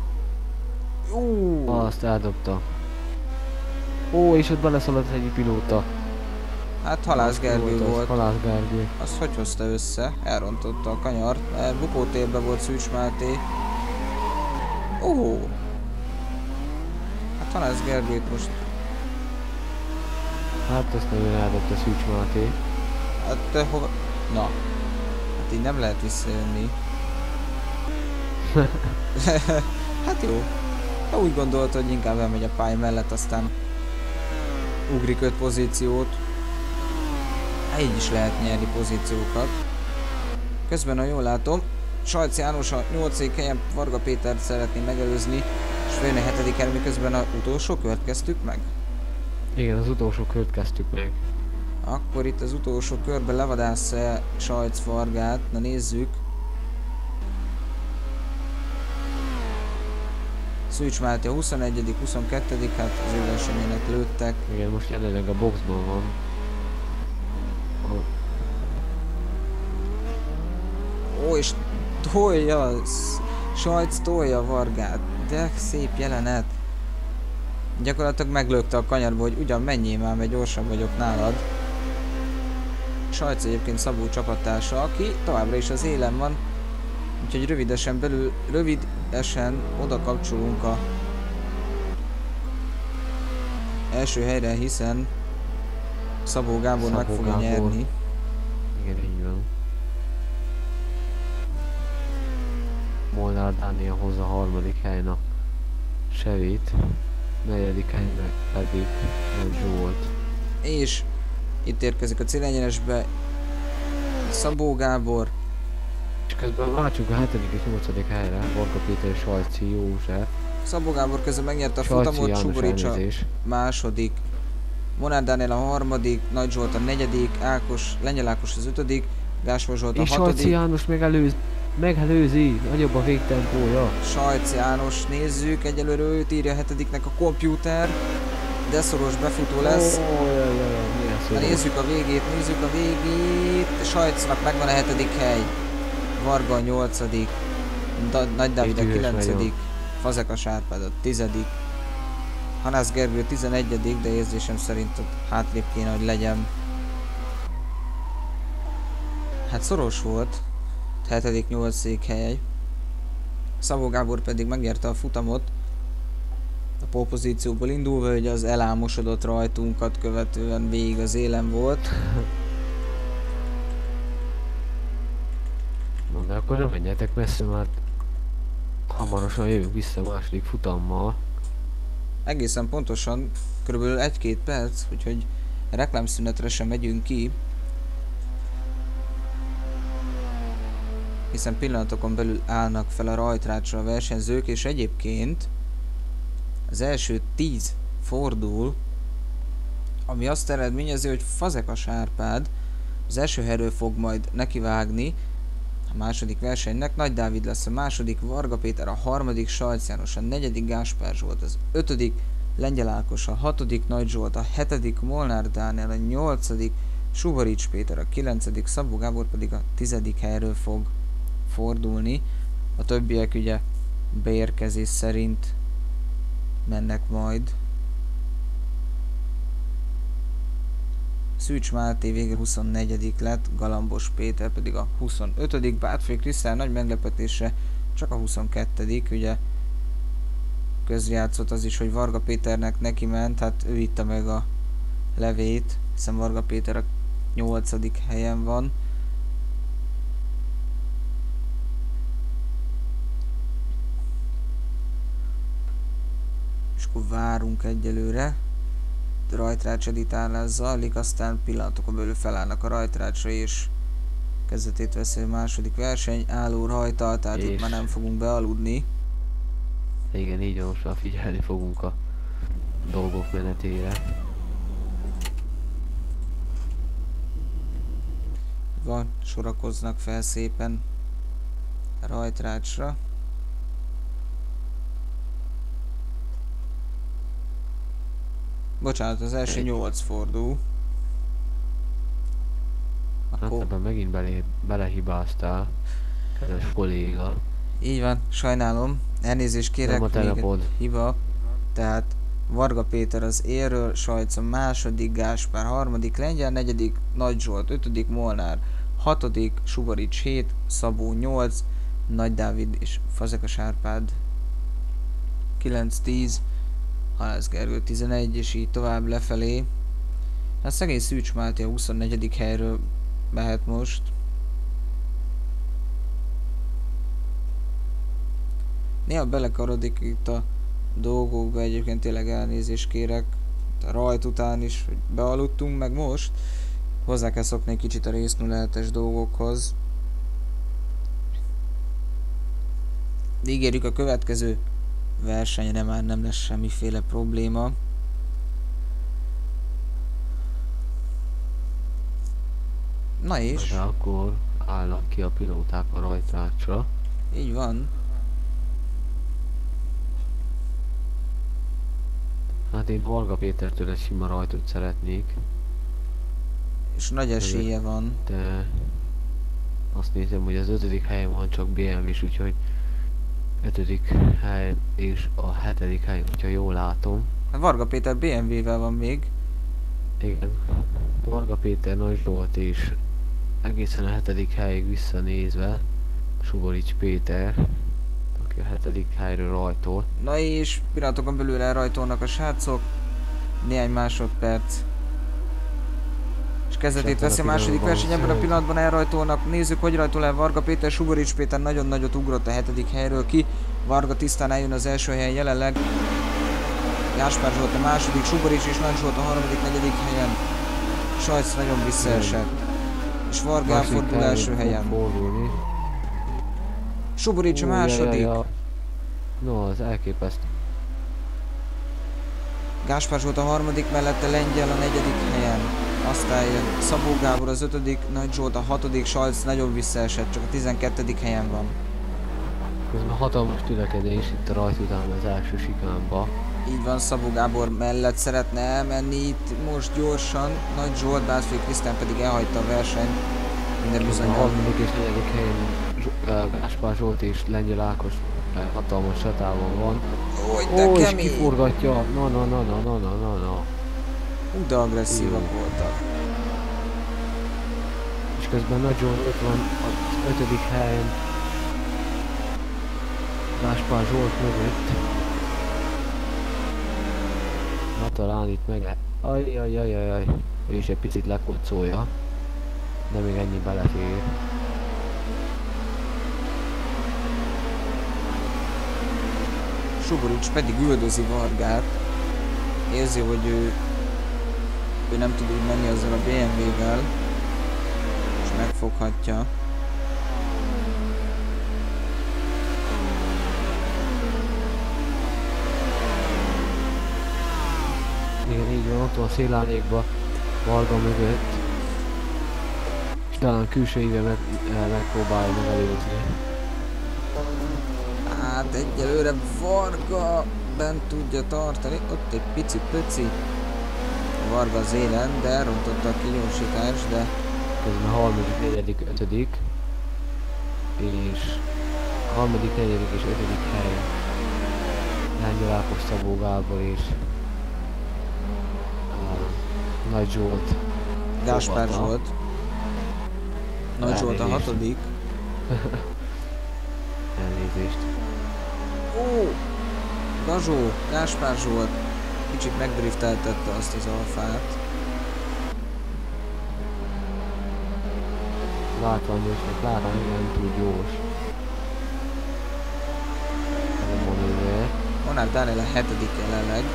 Azt eldobta. Ó, és ott beleszaladt az egyik pilóta. Hát Halász Gergő volt. Halász Gergő. Azt hogy hozta össze? Elrontotta a kanyart, mert bukótérbe volt Szűcs Máté. Hát Halász Gergőt most... Hát azt nagyon eldobta Szűcs Máté. Hát hova... Na. Hát így nem lehet visszajönni. Hát jó. Ha úgy gondolt, hogy inkább elmegy a pálya mellett, aztán ugrik 5 pozíciót. Így is lehet nyerni pozíciókat. Közben, ha jól látom, Sajc János a 8. helyen Varga Pétert szeretné megelőzni, és följön a 7. helyen, miközben az utolsó kört kezdtük meg. Igen, az utolsó kört kezdtük meg. Akkor itt az utolsó körben levadász-e Sajc Vargát? Na nézzük. Szűcs Máté a 21., 22., hát az ő versenyének lőttek. Igen, most jelenleg a boxban van. Ó, és tolja, Sajc tolja Vargát. De szép jelenet. Gyakorlatilag meglökte a kanyarba, hogy ugyan menjél már, mert gyorsabb vagyok nálad. Sajc egyébként Szabó csapattársa, aki továbbra is az élen van. Úgyhogy rövidesen oda kapcsolunk a első helyre, hiszen Szabó Gábor meg fogja nyerni. Igen, így van. Molnár Dániel hozza a 3. helyen a Chevy-t, 4. helyen pedig Nagy Zsolt. És itt érkezik a célegyenesbe Szabó Gábor. És közben váltsuk a 7. és 8. helyre, Varga Péter és Sajci József. Szabó Gábor közben megnyerte a futamot, Sugorics a második, Molnár Dániel a 3., Nagy Zsolt a 4., Lengyel Ákos az 5., Gáspár Zsolt a 6. És Sajci János megelőzi, nagyobb a végtempója. Sajci János, nézzük, egyelőre őt írja a 7-nek a kompjúter, de szoros befutó lesz. Na, nézzük a végét, Sajcnak megvan a 7. hely, Varga a 8., Nagy Dávid a 9., Fazekas Árpád a 10., Halász Gergő 11., de érzésem szerint ott hátrébb kéne, hogy legyen. Hát szoros volt, 7., 8. hely. Szabó Gábor pedig megnyerte a futamot, a pole pozícióból indulva, hogy az elámosodott rajtunkat követően végig az élen volt. Na de akkor nem menjetek messze, mert hamarosan jövünk vissza a második futammal. Egészen pontosan, körülbelül 1-2 perc, úgyhogy reklámszünetre sem megyünk ki. Hiszen pillanatokon belül állnak fel a rajtrácsra a versenyzők, és egyébként az első 10 fordul, ami azt eredményezi, hogy Fazekas Árpád az első helyről fog majd nekivágni a második versenynek, Nagy Dávid lesz a második, Varga Péter a 3., Sajc János a 4., Gáspár Zsolt az 5., Lengyel Ákos a 6., Nagy Zsolt a 7., Molnár Dániel a 8., Sugorics Péter a 9., Szabó Gábor pedig a 10. helyről fog fordulni. A többiek ugye beérkezés szerint mennek majd. Szűcs Máté végül 24. lett, Galambos Péter pedig a 25. Bátfai Krisztán nagy meglepetésre csak a 22. Ugye közrejátszott az is, hogy Varga Péternek neki ment, hát ő itta meg a levét, hiszen Varga Péter a 8. helyen van. És akkor várunk egyelőre. Rajtrács editálás zajlik, aztán pillanatokon belül felállnak a rajtrácsra, és kezdetét veszi a második verseny, álló rajta, tehát és itt már nem fogunk bealudni. Igen, így van, most már figyelni fogunk a dolgok menetére. Van, sorakoznak fel szépen a rajtrácsra. Bocsánat, az első 8 fordul. A Hát ebben megint belehibáztál, kedves kolléga. Így van, sajnálom. Elnézést kérek, Nem a még telepod. hiba. Tehát Varga Péter az élről, Sajc a második, Gáspár harmadik, Lengyel negyedik, Nagy Zsolt ötödik, Molnár hatodik, Sugarics 7, Szabó 8, Nagy Dávid és Fazekas Árpád 9-10, Halász Gergő 11, és így tovább lefelé. Hát szegény Szűcs Máté a 24. helyről mehet most. Néha belekarodik itt a dolgokba, egyébként tényleg elnézést kérek. A rajt után is, hogy bealudtunk, meg most. Hozzá kell szokni egy kicsit a rész 0-7-es dolgokhoz. Ígérjük, a következő versenyre már nem lesz semmiféle probléma. Na és? De akkor állnak ki a pilóták a rajtrácsra. Így van. Hát én Varga Pétertől egy sima rajtot szeretnék. És nagy esélye van. De azt nézem, hogy az 5. helyen van csak BMW-s, úgyhogy 5. hely és a 7. hely, hogyha jól látom. Hát Varga Péter BMW-vel van még. Igen. Varga Péter, Nagy Zsolt és egészen a 7. helyig visszanézve Sugarics Péter, aki a 7. helyről rajtol. Na és pillanatokon belül elrajtolnak a srácok. Néhány másodperc. És kezdetét veszi a második verseny, ebben a pillanatban elrajtolnak. Nézzük, hogy rajtol el Varga Péter. Sugarics Péter nagyon nagyot ugrott a 7. helyről ki. Varga tisztán eljön az első helyen jelenleg. Gáspár Zsolt a második, Sugarics és Nagy Zsolt a harmadik, negyedik helyen. Sajc nagyon visszaesett. És Varga elfordul első helyen. Sugarics a második. No, az elképesztő. Gáspár Zsolt a harmadik, mellette Lengyel a negyedik helyen. Aztán jön Szabó Gábor az 5., Nagy Zsolt a 6., Sajc nagyon visszaesett, csak a 12. helyen van. Közben hatalmas tülekedés itt a rajt után az első sikánba. Így van, Szabó Gábor mellett szeretne elmenni itt most gyorsan. Nagy Zsolt, Bászfék Krisztián pedig elhagyta a versenyt. Minden bizony. A 3. és 4. helyen Gáspár Zsolt és Lengyel Ákos hatalmas csatában van. Ó, és kiforgatja. Na. De agresszívak voltak. És közben Nagy Zsolt ott van az 5. helyen. Gáspár Zsolt mögött. Na talán itt meg... Ajjajajajaj. Ő is egy picit lekocolja. De még ennyi belefér. Sugarics pedig üldözi Vargát. Érzi, hogy ő nem tud úgy menni azzal a BMW-vel. És megfoghatja. Igen, így van, ott van szélárnyékba Varga mögött. És talán külsőivel megpróbálja megelőzni. Hát egyelőre Varga bent tudja tartani. Ott egy pici pöci. Varga az élen, de elrontotta a kinyúsítást, de... Közben a 3., 4., 5. és 3., 4. és 5. helyen Lengyel Ákos, Szabó Gábor és Nagy Zsolt. Gáspár Zsolt. Nagy Zsolt a 6. Elnézést. Ó! Gazsó, Gáspár Zsolt kicsit megdrifteltette azt az alfát. Látványosnak látom, nem túl gyors. Ez a manőver. Monár Dániel a 7. jelenleg.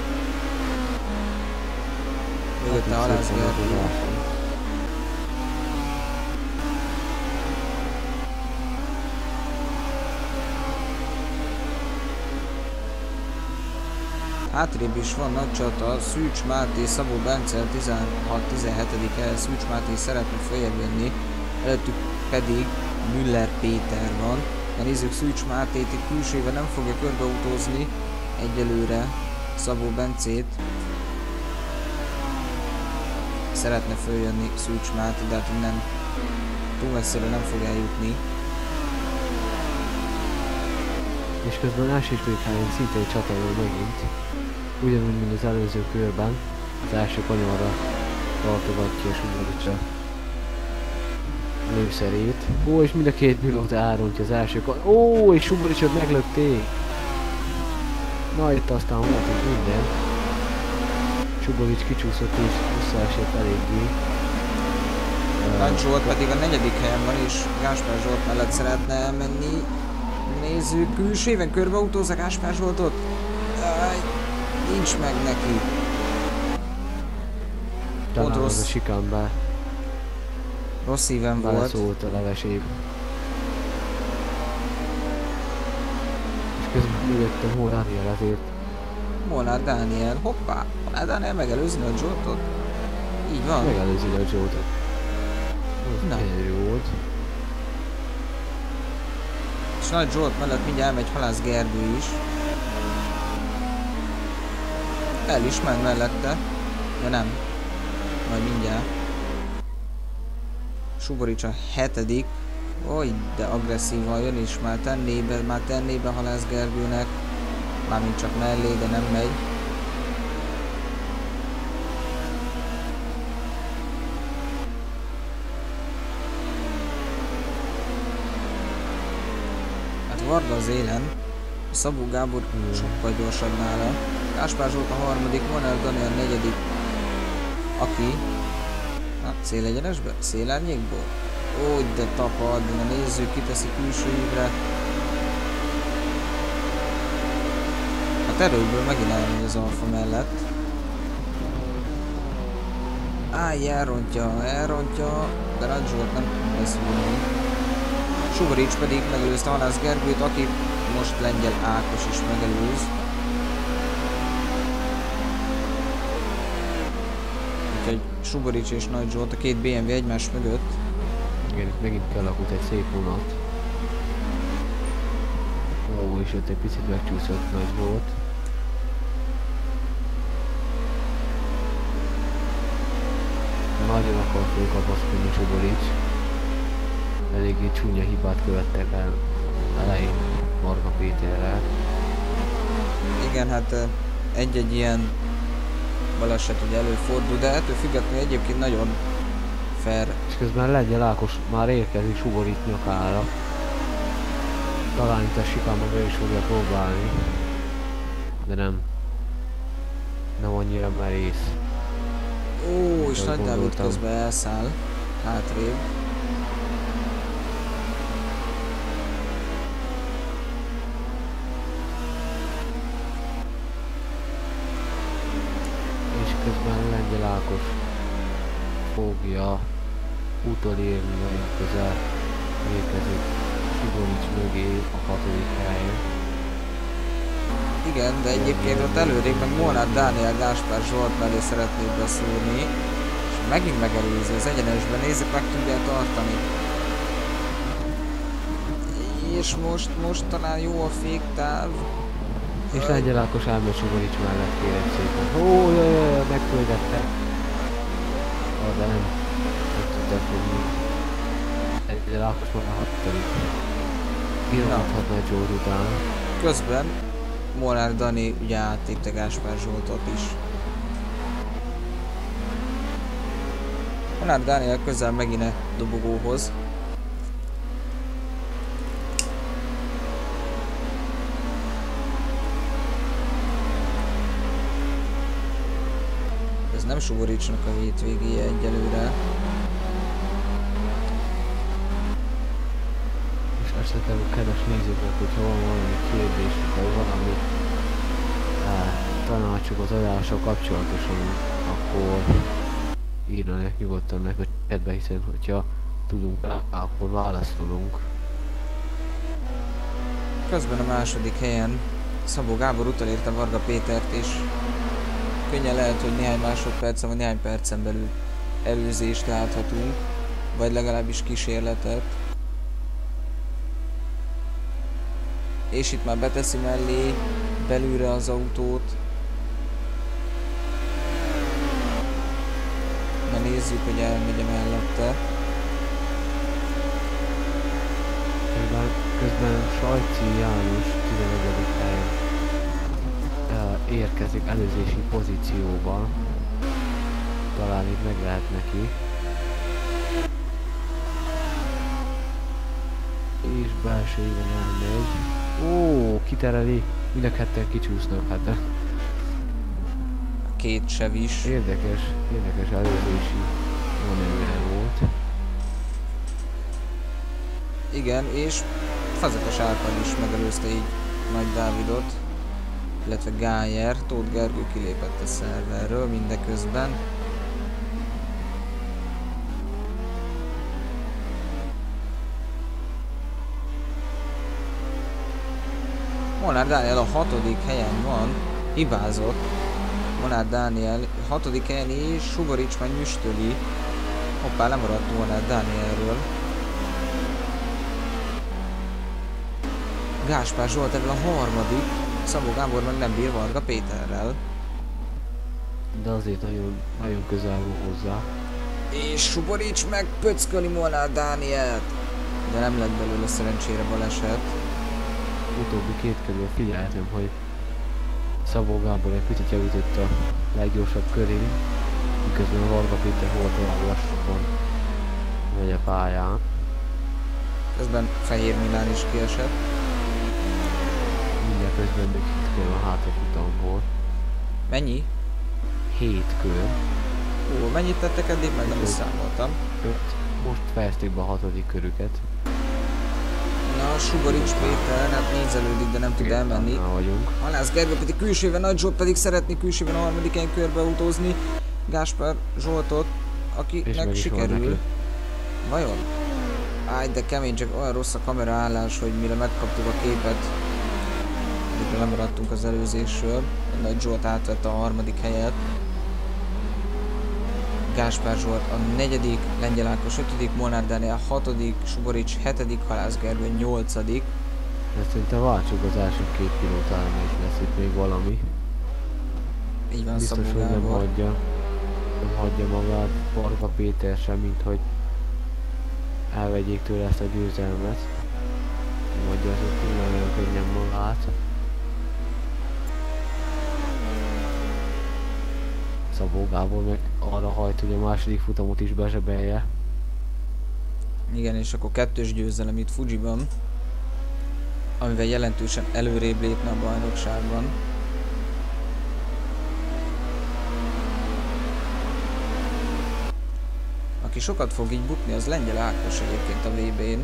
Mögötte Halász Gergő. Hátrébb is van nagy csata, Szűcs Máté, Szabó Bence 16-17. helyen. Szűcs Máté szeretne följebb jönni, előttük pedig Müller Péter van. De nézzük, Szűcs Mátét itt külsővel nem fogja körbeutózni egyelőre Szabó Bencét. Szeretne följönni Szűcs Máté, de hát nem Túl messzire nem fog eljutni. És közben elsőség helyen szintén csatoló megint. Ugyanúgy, mint az előző körben. Az első kanyarra tartogatja Suborics a lőszerét. Ó, és mind a két pilóta elrontja az első Ó, és Suboricsot meglökték! Na itt aztán voltunk minden. Suborics kicsúszott és visszaesett eléggé. Nagy Zsolt pedig a 4. helyen van, és Gáspár Zsolt mellett szeretne elmenni. Nézzük, külsőben körbeautózza Gáspár Zsoltot. Nincs meg neki. Talán az a sikánba Rossz szívem volt. beleszólt a levesébe. És közben mögöttem Molnár Dániel ezért. Molnár Dániel, hoppá! Molnár Dániel megelőzi Nagy Zsoltot. Így van. Megelőzi Nagy Zsoltot. Na. Gyönyörű volt. És Nagy Zsolt mellett mindjárt elmegy Halász Gergő is. El is ment mellette, de nem. Majd mindjárt. Suborics a 7. Oly, de agresszívan jön, és már tennébe Halász Gergőnek. Mármint csak mellé, de nem megy. Hát Varga az élen. Szabó Gábor sokkal gyorsabb nála. Gáspár Zsolt a 3., Molnár Dániel a 4. Aki... Hát szélegyenesbe? Szélárnyékból? Úgy de tapad, na nézzük, kiteszi külső ívre. Hát erőből megint elmegy az Alfa mellett. Elrontja, de Nagy Zsolt nem tud beszúrni. Suborics pedig megelőzte Halász Gergőt, aki most Lengyel Ákos is megelőz. Úgyhogy Suborics és Nagy Zsolt, a két BMW egymás mögött. Igen, itt megint kialakult egy szép vonat. Ó, és ott egy picit megcsúszott Nagy Zsolt. Nagyon akar fölkapaszkodni Suborics. Eléggé csúnya hibát követtek el elején Varga Péterrel. Igen, hát egy-egy ilyen baleset ugye előfordul, de ettől függetlenül egyébként nagyon fair. És közben Lengyel Ákos már érkezik Suborics nyakára. Talán itt a sikánban be is fogja próbálni. De nem. Nem annyira merész. Ó, és Nagy Dávid közben elszáll hátrébb. És közben Lengyel Ákos fogja utolérni nagyon közel érkezik Suborics mögé a 6. helyen. Igen, de egyébként ott előrébb meg Molnár Dániel Gáspár Zsolt mellé szeretnék beszúrni. És megint megelőzi az egyenesben, nézzük, meg tudja tartani. És most talán jó a féktáv. És Lengyel Ákos elmegy Suborics mellett, kérem szépen. Ó, jaj, megföldette. De nem tudták fogni. Lengyel Ákos már a 6. Pillanathat Nagy Zsolt után. Közben Molnár Dani ugye áttépte Gáspár Zsoltot is. Molnár Dániel közel megint a dobogóhoz. Ez nem Suboricsnak a hétvégéje egyelőre. Esetleg a kedves nézőknek, hogyha van valami kérdés, vagy valami tanácsuk az adással kapcsolatosan, akkor írjanak nyugodtan meg a chatbe, hiszen hogyha tudunk, akkor válaszolunk. Közben a 2. helyen Szabó Gábor utolérte Varga Pétert, és könnyen lehet, hogy néhány másodpercen vagy néhány percen belül előzést láthatunk, vagy legalábbis kísérletet. És itt már beteszi mellé belülre az autót. Na nézzük, hogy elmegy mellette. Mindeközben Sajci János 11. helyen érkezik előzési pozícióban. Talán itt meg lehet neki. És belsőben elmegy. Ó, kitereli. Mind a ketten kicsúsznak, hát. Két sev is. Érdekes előzési manőver volt. Igen, és Fazekas Árpád is megelőzte így Nagy Dávidot, illetve Gájer. Tóth Gergő kilépett a szerverről mindeközben. Molnár Dániel a 6. helyen van, hibázott. Molnár Dániel 6. helyen és Sugarics meg Müstöli. Hoppá, lemaradt Molnár Dánielről. Gáspár Zsolt ebből a 3. Szabó Gábor meg nem bír Varga Péterrel. De azért nagyon közel van hozzá. És Suborics meg pöcköli Molnár Dánielt. De nem lett belőle szerencsére baleset. Utóbbi 2 körül figyeltem, hogy Szabó Gábor egy picit javított a leggyorsabb körén, miközben Varga Péter volt olyan lassabban megy a pályán. Közben Fehér Milán is kiesett. Mindjárt közben még 7 kör van hátrafutamból. Mennyi? 7 kör. Ó, mennyit tettek eddig? Meg nem is számoltam. 5. Most fejezték be a 6. körüket. Na, Sugarics Péter, hát nézelődik, de nem tud elmenni. Halász Gergő pedig külsőben, Nagy Zsolt pedig szeretné külsőben a 3. helyen körbe utózni Gáspár Zsoltot, akinek sikerül. Vajon? Áj, de kemény, csak olyan rossz a kameraállás, hogy mire megkaptuk a képet, addigra lemaradtunk az előzésről. Nagy Zsolt átvette a 3. helyet. Gáspár Zsolt a 4., Lengyel Ákos 5., Molnár Dániel 6., Sugarics 7., Halász Gergő 8. De szerintem váltsuk az első 2 pilótára, és lesz itt még valami. Így van, biztos, Szabó hogy Gábor. nem hagyja magát Varga Péter sem, mint hogy elvegyék tőle ezt a győzelmet. Nem hagyja azért nagyon könnyen magát. Szabó Gábor meg arra hajt, hogy a második futamot is bezsebelje. Igen, és akkor 2. győzelem itt Fujiban, amivel jelentősen előrébb lépne a bajnokságban. Aki sokat fog így bukni, az Lengyel Ákos egyébként a VB-n.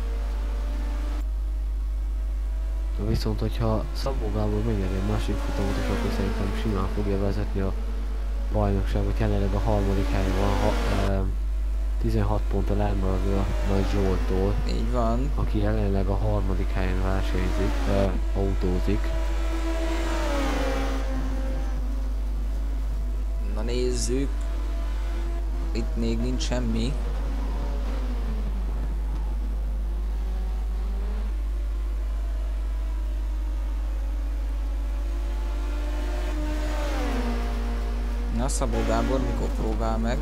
Viszont, hogyha Szabó Gábor megnyer egy másik futamot, és akkor szerintem simán fogja vezetni a bajnokságot. Jelenleg a 3. helyen van, 16 ponttal elmaradva a Nagy Zsolttól. Így van. Aki jelenleg a 3. helyen versenyzik, autózik. Na nézzük. Itt még nincs semmi. Na, Szabó Gábor mikor próbál meg?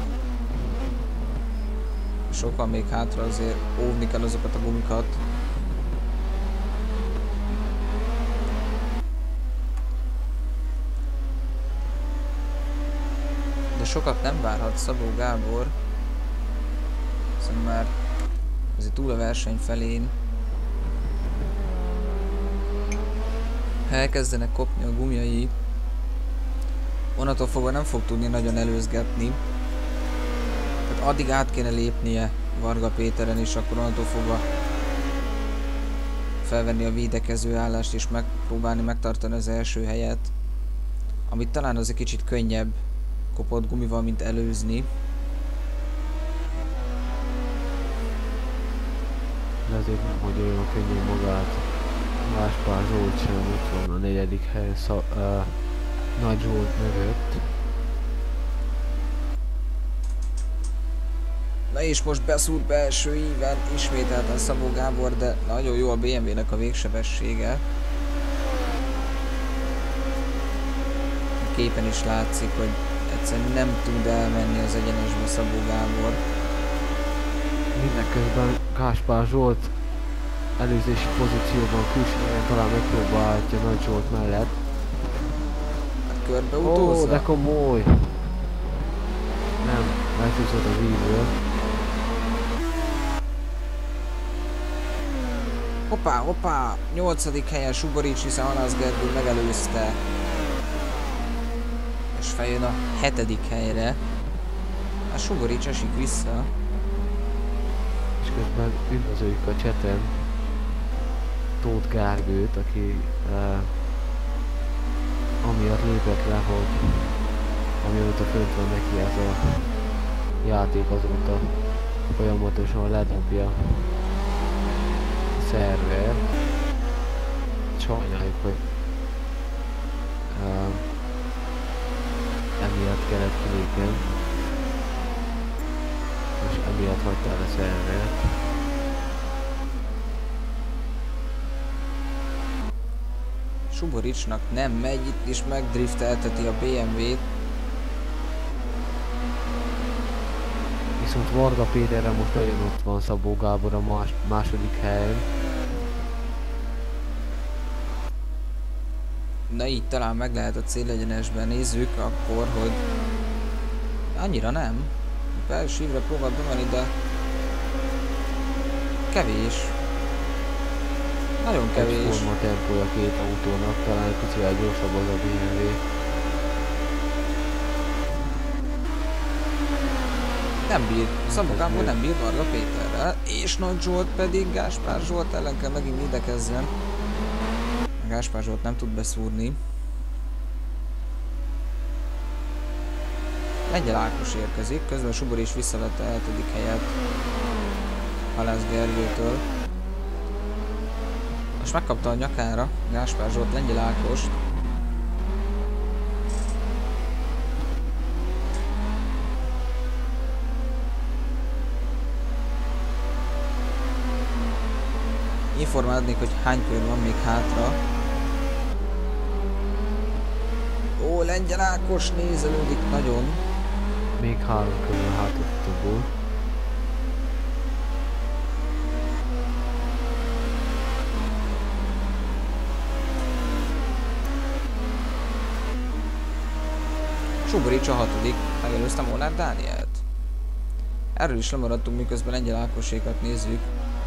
Sokan még hátra, azért óvni kell azokat a gumikat. De sokat nem várhat Szabó Gábor. Hiszen már azért túl a verseny felén. Ha elkezdenek kopni a gumjai, onnantól fogva nem fog tudni nagyon előzgetni. Tehát addig át kéne lépnie Varga Péteren, és akkor onnantól fogva felvenni a védekező állást és megpróbálni megtartani az első helyet. Amit talán az egy kicsit könnyebb kopott gumival, mint előzni. De azért nem hagyja olyan könnyen magát. Gáspár Zsolt sem, ott van a 4. helyen Nagy Zsolt mögött. Na és most beszúrt belső íven ismételten Szabó Gábor, de nagyon jó a BMW-nek a végsebessége. A képen is látszik, hogy egyszerűen nem tud elmenni az egyenesbe Szabó Gábor. Mindeközben Gáspár Zsolt előzési pozícióban külsően talán megpróbálhatja Nagy Zsolt mellett. Hát körbe utózza. Ó, de komoly! Nem, megcsúszott az ívről. Hoppá, hoppá! 8. helyen Suborics, hiszen Halász Gergő megelőzte. És feljön a 7. helyre. A Suborics esik vissza. És közben üdvözöljük a chaten Tóth Gergőt, aki amiatt lépett le, hogy amióta fönt van neki ez a játék, azóta folyamatosan ledobja a szerver. Sajnáljuk, hogy emiatt kellett kilépni, és emiatt hagyta el a szervert. Suboricsnak nem megy, itt is megdriftelteti a BMW-t. Viszont Varga Péterre most nagyon ott van Szabó Gábor a második helyen. Na így talán meg lehet a célegyenesben, nézzük akkor, hogy annyira nem. Belső ívre próbál bemenni, de kevés. Nagyon kevés. Egyforma tempója két autónak, talán egy kicsivel gyorsabb az a BMW. Nem bír, Szabó Gábor nem bír Varga Péterrel, és Nagy Zsolt pedig Gáspár Zsolt ellen kell megint védekezzen. Gáspár Zsolt nem tud beszúrni. Lengyel Ákos érkezik, közben Suborics visszavette a 7. helyet Halász Gergőtől. Most megkapta a nyakára Gáspár Zsolt Lengyel Ákost. Informálnék, hogy hány kör van még hátra. Ó, Lengyel Ákos nézelődik nagyon. Még 3 körül hátrafutóból. Suborics a 6. megelőzte Molnár Dánielt. Erről is lemaradtunk, miközben Lengyel Ákosékat nézzük.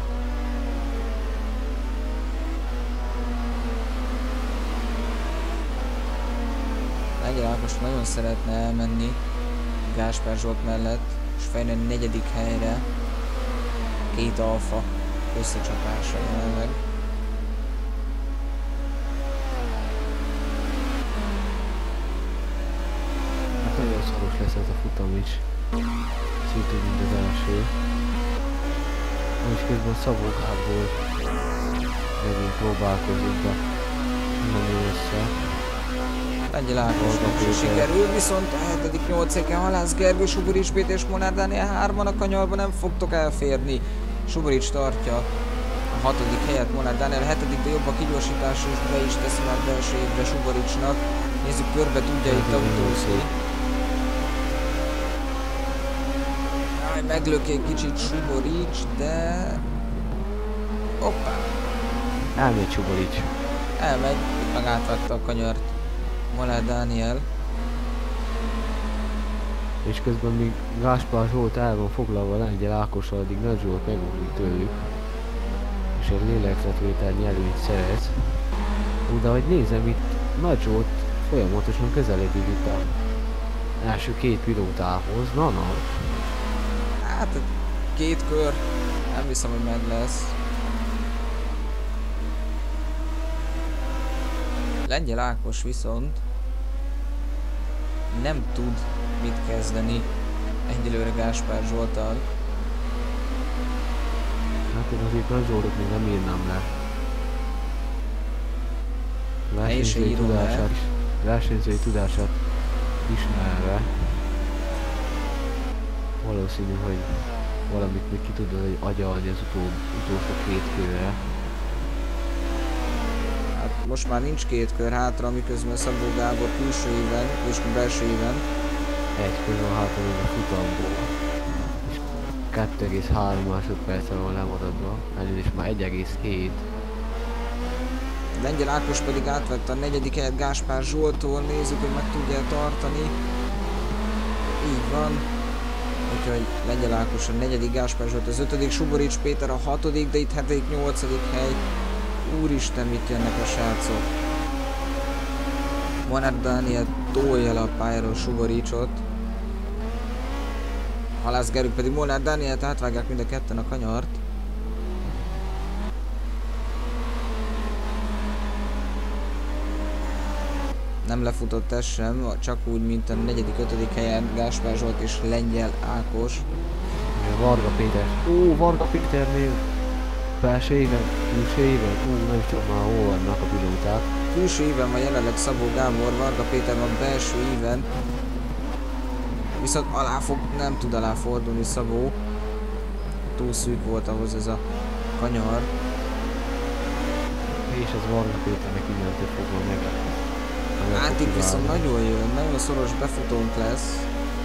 Lengyel Ákos nagyon szeretne elmenni Gáspár Zsolt mellett, és fejlődni a 4. helyre. 2 alfa összecsapása jelenleg. Hát nagyon szoros lesz ez a futam is. Szintén mint az első. Most közben Szabó Gábor megint próbálkozik, de nem jön össze. Lengyel Ákosnak is sikerül, viszont a 7. 8. Halász Gergő, Suborics Péter és Molnár Dániel 3-an a kanyarban, nem fogtok elférni. Suborics tartja a 6. helyet, Molnár Dániel 7. de jobb a kigyorsítás, és be is teszi már belső évre Suboricsnak. Nézzük, körbe tudja itt autózni. Meglök egy kicsit Suborics, de... Hoppá! Elmegy Suborics. Elmegy, meg átvette a kanyart Molnár Dániel. És közben még Gáspár Zsolt el van foglalva Lengyel Ákossal, addig Nagy Zsolt megugrik tőlük. És egy lélegzetvételnyi előnyt szerez. De ahogy nézem, itt Nagy Zsolt folyamatosan közeledik itt a első 2 pilótához. Na. Hát 2 kör, nem hiszem, hogy meg lesz. Lengyel Ákos viszont nem tud mit kezdeni egyelőre Gáspár Zsolttal. Hát én azért Nagy Zsoltot még nem írnám le. Versenyzői tudását ismerve. Valószínű, hogy valamit még ki tudod agyalni az utolsó 2 körre. Hát most már nincs 2 kör hátra, miközben Szabó Gábor külső éven és belső éven. 1 kör van hátra még a futamból. És 2,3 másodperccel van lemaradva, elnézést már 1,7. Lengyel Ákos pedig átvette a negyedik helyet Gáspár Zsolttól, nézzük, hogy meg tudja tartani. Így van. Úgyhogy Lengyel Ákos a negyedik, Gáspár Zsolt az ötödik, Suborics Péter a hatodik, de itt hetedik, nyolcadik hely. Úristen, mit jönnek a srácok. Molnár Dániel tolja le a pályáról Suboricsot. Halász Gergő pedig Molnár Dánielt átvágják mind a ketten a kanyart. Nem lefutott ez sem, csak úgy, mint a negyedik, ötödik helyen Gáspár Zsolt és Lengyel Ákos. Varga Péter. Ó, Varga Péternél belső éven, külső éven, nem is tudom már hol vannak a pilóták. Külső éven van jelenleg Szabó Gábor, Varga Péter van belső éven. Viszont nem tud alá fordulni Szabó. Túl szűk volt ahhoz ez a kanyar. És ez Varga Péternek innentől fogva meg. Hát itt viszont nagyon jön, nagyon szoros befutónk lesz.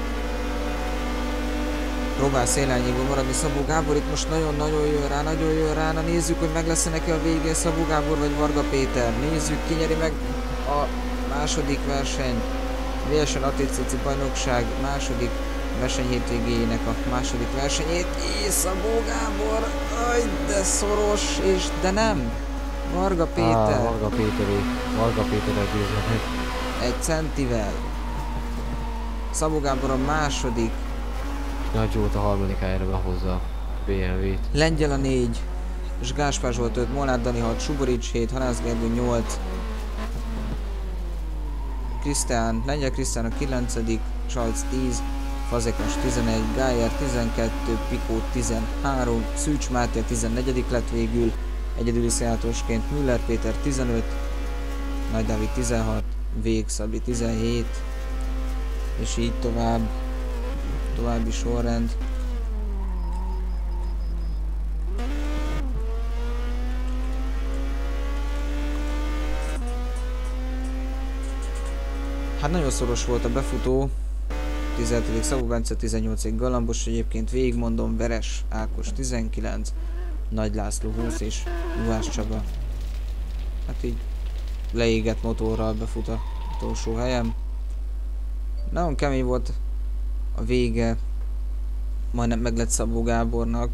Próbál szélányéból maradni Szabó Gábor, itt most nagyon-nagyon jön rá, na nézzük, hogy meg lesz neki a vége, Szabó Gábor vagy Varga Péter. Nézzük, ki nyeri meg a második verseny. VSR ATCC bajnokság második verseny hétvégéjének a második versenyét. És Szabó Gábor, aj, de szoros, és de nem. Varga Péter. Varga Péter győzött meg. Egy centivel. Szabó Gábor a második. Nagy Zsolt a harmadik helyre behozza a BMW-t. Lengyel a 4. És Gáspár Zsolt 5, Molnár Dani 6, Suborics 7, Halász Gergő 8. Lengyel Krisztián a 9. Sajc 10. Fazekas 11, Gájer 12, Pikó 13, Szűcs Máté 14. lett végül. Egyedüli szajátosként Müller Péter 15, Nagy Dávid 16, Vég Szabi 17, és így további sorrend. Hát nagyon szoros volt a befutó. 17. Szabó Bence, 18. Galambos, egyébként végigmondom, Veres Ákos 19, Nagy László 20 és Juhász Csaba. Hát így leégett motorral befut a utolsó helyem. Nagyon kemény volt a vége, majdnem meg lett Szabó Gábornak.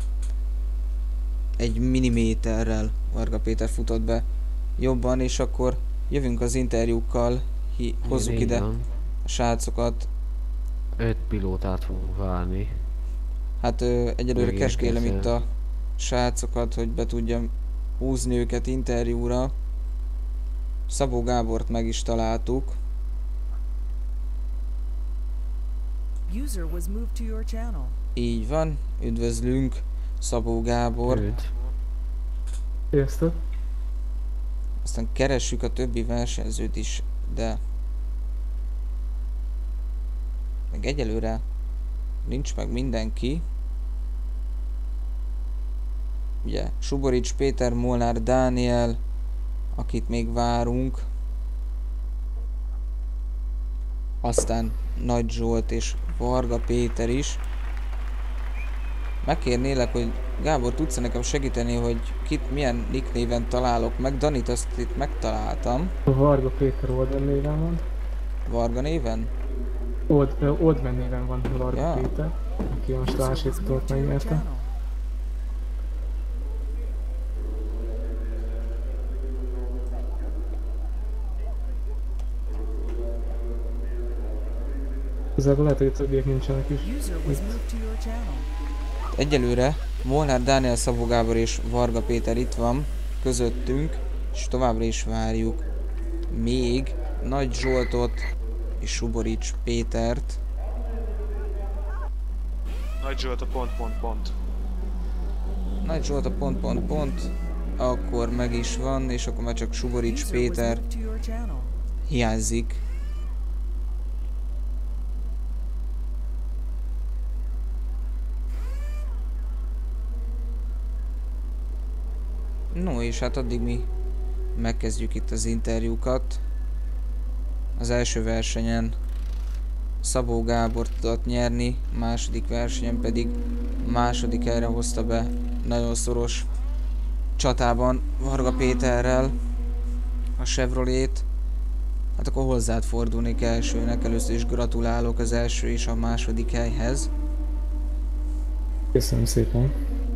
Egy milliméterrel Varga Péter futott be jobban, és akkor jövünk az interjúkkal, hozzuk ide a srácokat. 5 pilótát fogunk várni. Hát egyelőre keskélem itt a srácokat, hogy be tudjam húzni őket interjúra. Szabó Gábort meg is találtuk. Így van, üdvözlünk, Szabó Gábor. Sziasztok! Aztán keressük a többi versenyzőt is, de meg egyelőre nincs meg mindenki. Ugye Suborics Péter, Molnár Dániel, akit még várunk. Aztán Nagy Zsolt és Varga Péter is. Megkérnélek, hogy Gábor, tudsz nekem segíteni, hogy kit milyen nick néven találok meg? Danit azt itt megtaláltam. Varga Péter Oldman néven van. Varga néven? Oldman néven van Varga Ja. Péter, aki most a másodikot megnyerte. Igazából lehet, hogy a többiek nincsenek is. Egyelőre Molnár Dániel, Szabó Gábor és Varga Péter itt van közöttünk, és továbbra is várjuk még Nagy Zsoltot és Suborics Pétert. Nagy Zsolt a pont. Nagy Zsolt a pont, akkor meg is van, és akkor már csak Suborics Péter hiányzik. No, és hát addig mi megkezdjük itt az interjúkat. Az első versenyen Szabó Gábor tudott nyerni, második versenyen pedig második helyre hozta be nagyon szoros csatában Varga Péterrel a Chevrolet-t. Hát akkor hozzád fordulnék elsőnek, először is gratulálok az első és a második helyhez. Köszönöm szépen.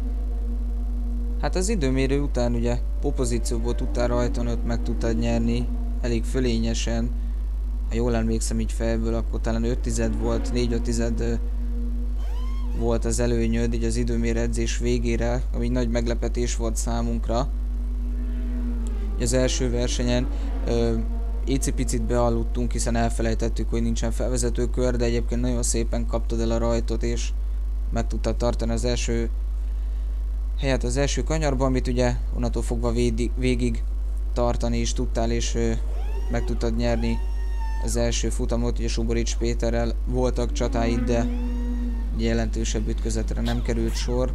Hát az időmérő után ugye popozícióból tudtál rajton, ott meg tudtad nyerni elég fölényesen. Ha jól emlékszem így fejből, akkor talán 5 volt, 4-5 volt az előnyöd így az időmérő edzés végére, ami nagy meglepetés volt számunkra. Az első versenyen icipicit bealudtunk, hiszen elfelejtettük, hogy nincsen felvezetőkör, de egyébként nagyon szépen kaptad el a rajtot, és meg tudtad tartani az első helyet az első kanyarban, amit ugye onnantól fogva végig tartani is tudtál, és meg tudtad nyerni az első futamot. Ugye Suborics Péterrel voltak csatáid, de jelentősebb ütközetre nem került sor.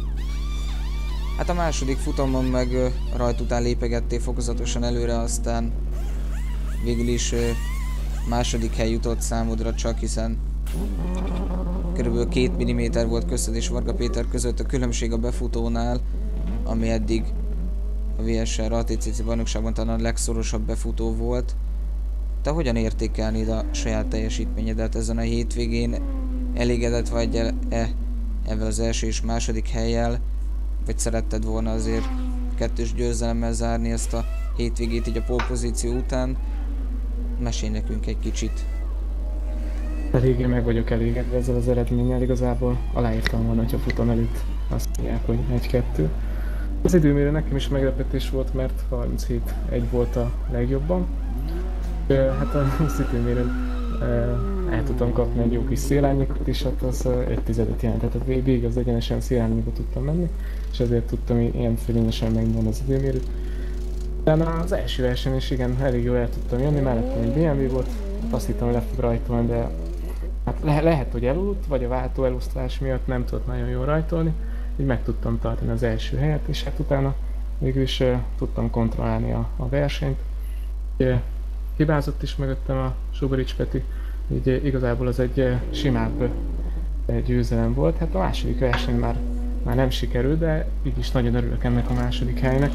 Hát a második futamon meg rajt után lépegettél fokozatosan előre, aztán végül is második hely jutott számodra csak, hiszen körülbelül 2 mm volt közted és Varga Péter között a különbség a befutónál, ami eddig a VSR ATCC bajnokságban talán a legszorosabb befutó volt. Te hogyan értékelnéd a saját teljesítményedet ezen a hétvégén? Elégedett vagy ezzel az első és második hellyel? Vagy szeretted volna azért 2-s győzelemmel zárni ezt a hétvégét így a pole pozíció után? Mesélj nekünk egy kicsit. Eléggé meg vagyok elégedve ezzel az eredménnyel, igazából aláírtam volna, hogyha futam előtt azt mondják, hogy 1-2. Az időmérő nekem is meglepetés volt, mert 37-1 volt a legjobban. Hát a időmérőn el tudtam kapni egy jó kis szélárnyékot is, hát az 1/10 jelentett, tehát végig az egyenesen szélárnyékot tudtam menni, és ezért tudtam ilyen fölényesen megnyerni az időmérőt. De az első verseny is igen, elég jól el tudtam jönni, mellettem egy BMW volt, hát azt hittem, hogy le fog rajtolni, de hát lehet, hogy eludt, vagy a váltó elosztás miatt nem tudott nagyon jól rajtolni, így meg tudtam tartani az első helyet, és hát utána végül is tudtam kontrollálni a versenyt. Hibázott is mögöttem a Suborics Peti, így igazából az egy simább győzelem volt. Hát a második verseny már nem sikerült, de így is nagyon örülök ennek a második helynek.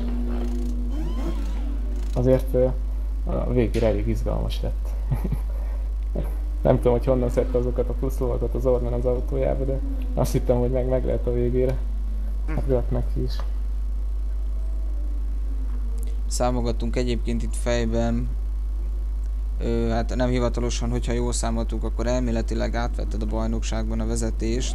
Azért a végére elég izgalmas lett. Nem tudom, hogy honnan szedte azokat a plusz lovakat az Orman az autójába, de azt hittem, hogy meg lehet a végére. Hát jött meg ki is. Számogattunk egyébként itt fejben, hát nem hivatalosan, hogyha jól számoltuk, akkor elméletileg átvetted a bajnokságban a vezetést.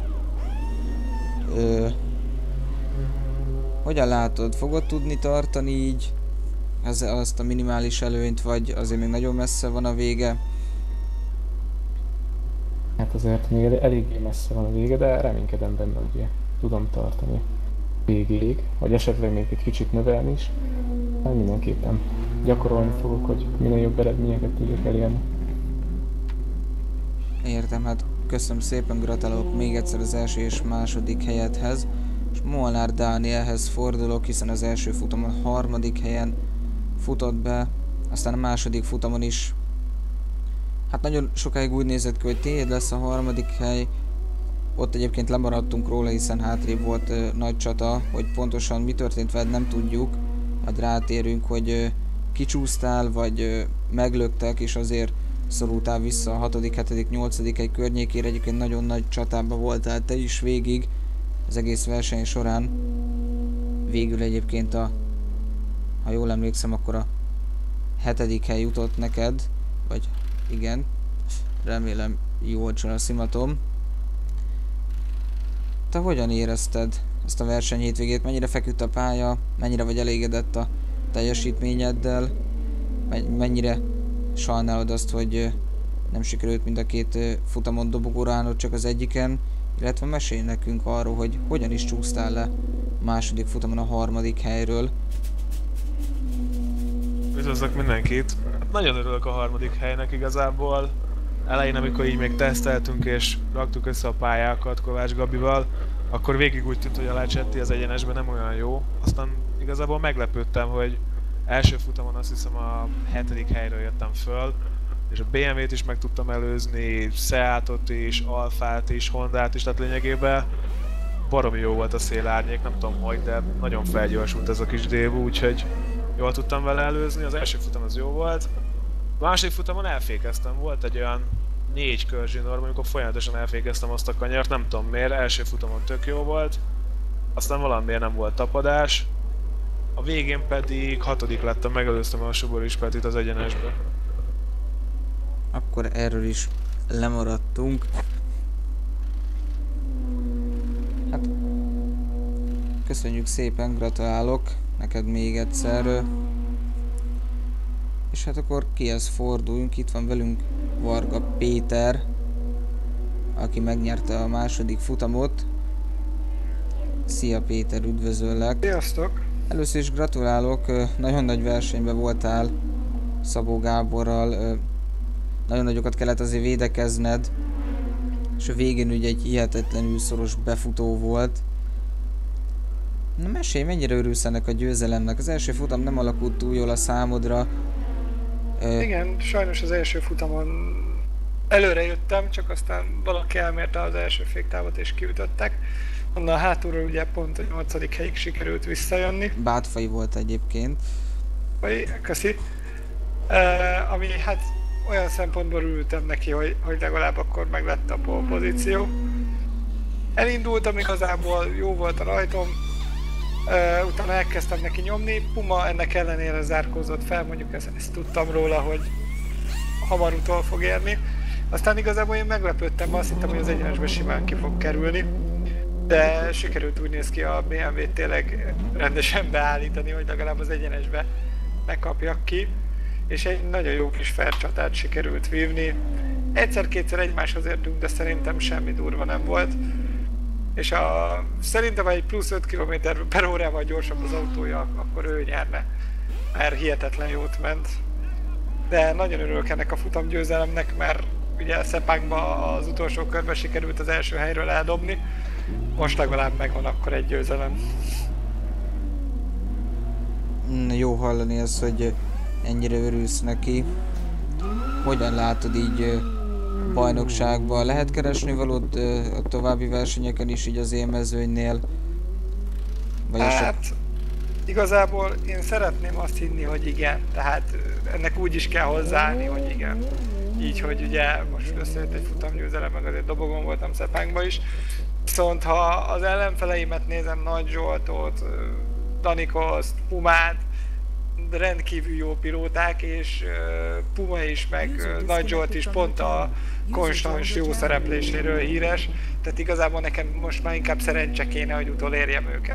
Hogyan látod? Fogod tudni tartani így azt a minimális előnyt, vagy azért még nagyon messze van a vége? Hát azért még eléggé messze van a vége, de reménykedem benne, hogy tudom tartani végéig, vagy esetleg még egy kicsit növelni is. Hát mindenképpen gyakorolni fogok, hogy minél jobb eredményeket tudjak elérni. Értem, hát köszönöm szépen, gratulálok még egyszer az első és második helyedhez. És Molnár Dánielhez fordulok, hiszen az első futamon a harmadik helyen futott be, aztán a második futamon is. Hát nagyon sokáig úgy nézett ki, hogy tiéd lesz a harmadik hely. Ott egyébként lemaradtunk róla, hiszen hátrébb volt nagy csata, hogy pontosan mi történt veled, nem tudjuk. Majd rátérünk, hogy kicsúsztál, vagy meglöktek, és azért szorultál vissza a 6., 7., 8. egy környékére. Egyébként nagyon nagy csatában voltál te is végig az egész verseny során. Végül egyébként ha jól emlékszem, akkor a 7. hely jutott neked, vagy igen, remélem jól szimatom. Te hogyan érezted ezt a verseny hétvégét? Mennyire feküdt a pálya? Mennyire vagy elégedett a teljesítményeddel? Mennyire sajnálod azt, hogy nem sikerült mind a két futamon dobogóra állnod, csak az egyiken? Illetve mesélj nekünk arról, hogy hogyan is csúsztál le a második futamon a harmadik helyről. Üdvözlök mindenkit! Hát nagyon örülök a harmadik helynek igazából. Elején, amikor így még teszteltünk és raktuk össze a pályákat Kovács Gabival, akkor végig úgy tűnt, hogy a Lecsetti az egyenesben nem olyan jó. Aztán igazából meglepődtem, hogy első futamon azt hiszem a 7. helyről jöttem föl, és a BMW-t is meg tudtam előzni, Seatot is, Alfát is, Hondát is, tehát lényegében baromi jó volt a szélárnyék, nem tudom hogy, de nagyon felgyorsult ez a kis dévú, úgyhogy jól tudtam vele előzni. Az első futam az jó volt. A második futamon elfékeztem, volt egy olyan 4 körzsinorm, amikor folyamatosan elfékeztem azt a kanyart, nem tudom miért, első futamon tök jó volt. Aztán valamiért nem volt tapadás. A végén pedig 6. lettem, megelőztem a Suboris Petit az egyenesbe. Akkor erről is lemaradtunk. Hát, köszönjük szépen, gratulálok neked még egyszer. És hát akkor kihez forduljunk, itt van velünk Varga Péter, aki megnyerte a második futamot. Szia Péter, üdvözöllek! Sziasztok! Először is gratulálok, nagyon nagy versenyben voltál Szabó Gáborral, nagyon nagyokat kellett azért védekezned, és a végén ugye egy hihetetlenül szoros befutó volt. Na mesélj, mennyire örülsz ennek a győzelemnek? Az első futam nem alakult túl jól a számodra. Igen, sajnos az első futamon előre jöttem, csak aztán valaki elmérte az első féktávot és kiütöttek. Onnan hátulról ugye pont a 8. helyig sikerült visszajönni. Bátfai volt egyébként. Köszi. Ami hát olyan szempontból örültem neki, hogy legalább akkor meg lett a pole pozíció. Elindultam igazából, jó volt a rajtom. Utána elkezdtem neki nyomni, Puma ennek ellenére zárkózott fel, mondjuk ezt tudtam róla, hogy hamar utol fog érni. Aztán igazából én meglepődtem, azt hittem, hogy az egyenesbe simán ki fog kerülni. De sikerült úgy néz ki a BMW-t tényleg rendesen beállítani, hogy legalább az egyenesbe megkapjak ki. És egy nagyon jó kis fair csatát sikerült vívni. Egyszer-kétszer egymáshoz értünk, de szerintem semmi durva nem volt. És szerintem egy plusz 5 km/h gyorsabb az autója, akkor ő nyerne. Mert hihetetlen jót ment. De nagyon örülök ennek a futamgyőzelemnek, mert ugye Sepangba az utolsó körben sikerült az első helyről eldobni. Most legalább megvan akkor egy győzelem. Jó hallani ezt, hogy ennyire örülsz neki. Hogyan látod így bajnokságban? Lehet keresni valót a további versenyeken is így az élmezőnynél? Hát igazából én szeretném azt hinni, hogy igen. Tehát ennek úgy is kell hozzáállni, hogy igen. Így, hogy ugye most összejött egy futamgyőzelem, meg azért dobogón voltam Sepangba is. Viszont ha az ellenfeleimet nézem, Nagy Zsoltot, Danikoszt, Pumát, rendkívül jó pilóták, és Puma is, meg Nagy Zsolt is pont a konstans jó szerepléséről híres. Tehát igazából nekem most már inkább szerencse kéne, hogy utolérjem őket.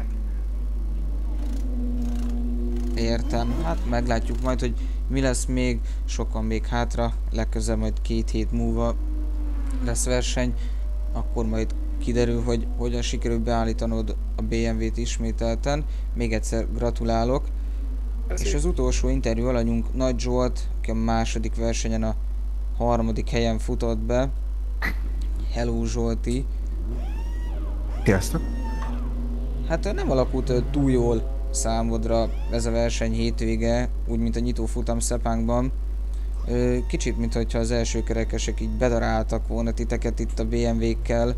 Értem, hát meglátjuk majd, hogy mi lesz még, sokan még hátra, legközelebb majd 2 hét múlva lesz verseny, akkor majd kiderül, hogy hogyan sikerül beállítanod a BMW-t ismételten. Még egyszer gratulálok. És az utolsó interjú alanyunk Nagy Zsolt, aki a második versenyen a 3. helyen futott be. Hello Zsolti! Sziasztok! Hát nem alakult túl jól számodra ez a verseny hétvége, úgy mint a nyitófutam Sepangban. Kicsit, mintha az első kerekesek így bedaráltak volna titeket itt a BMW-kkel.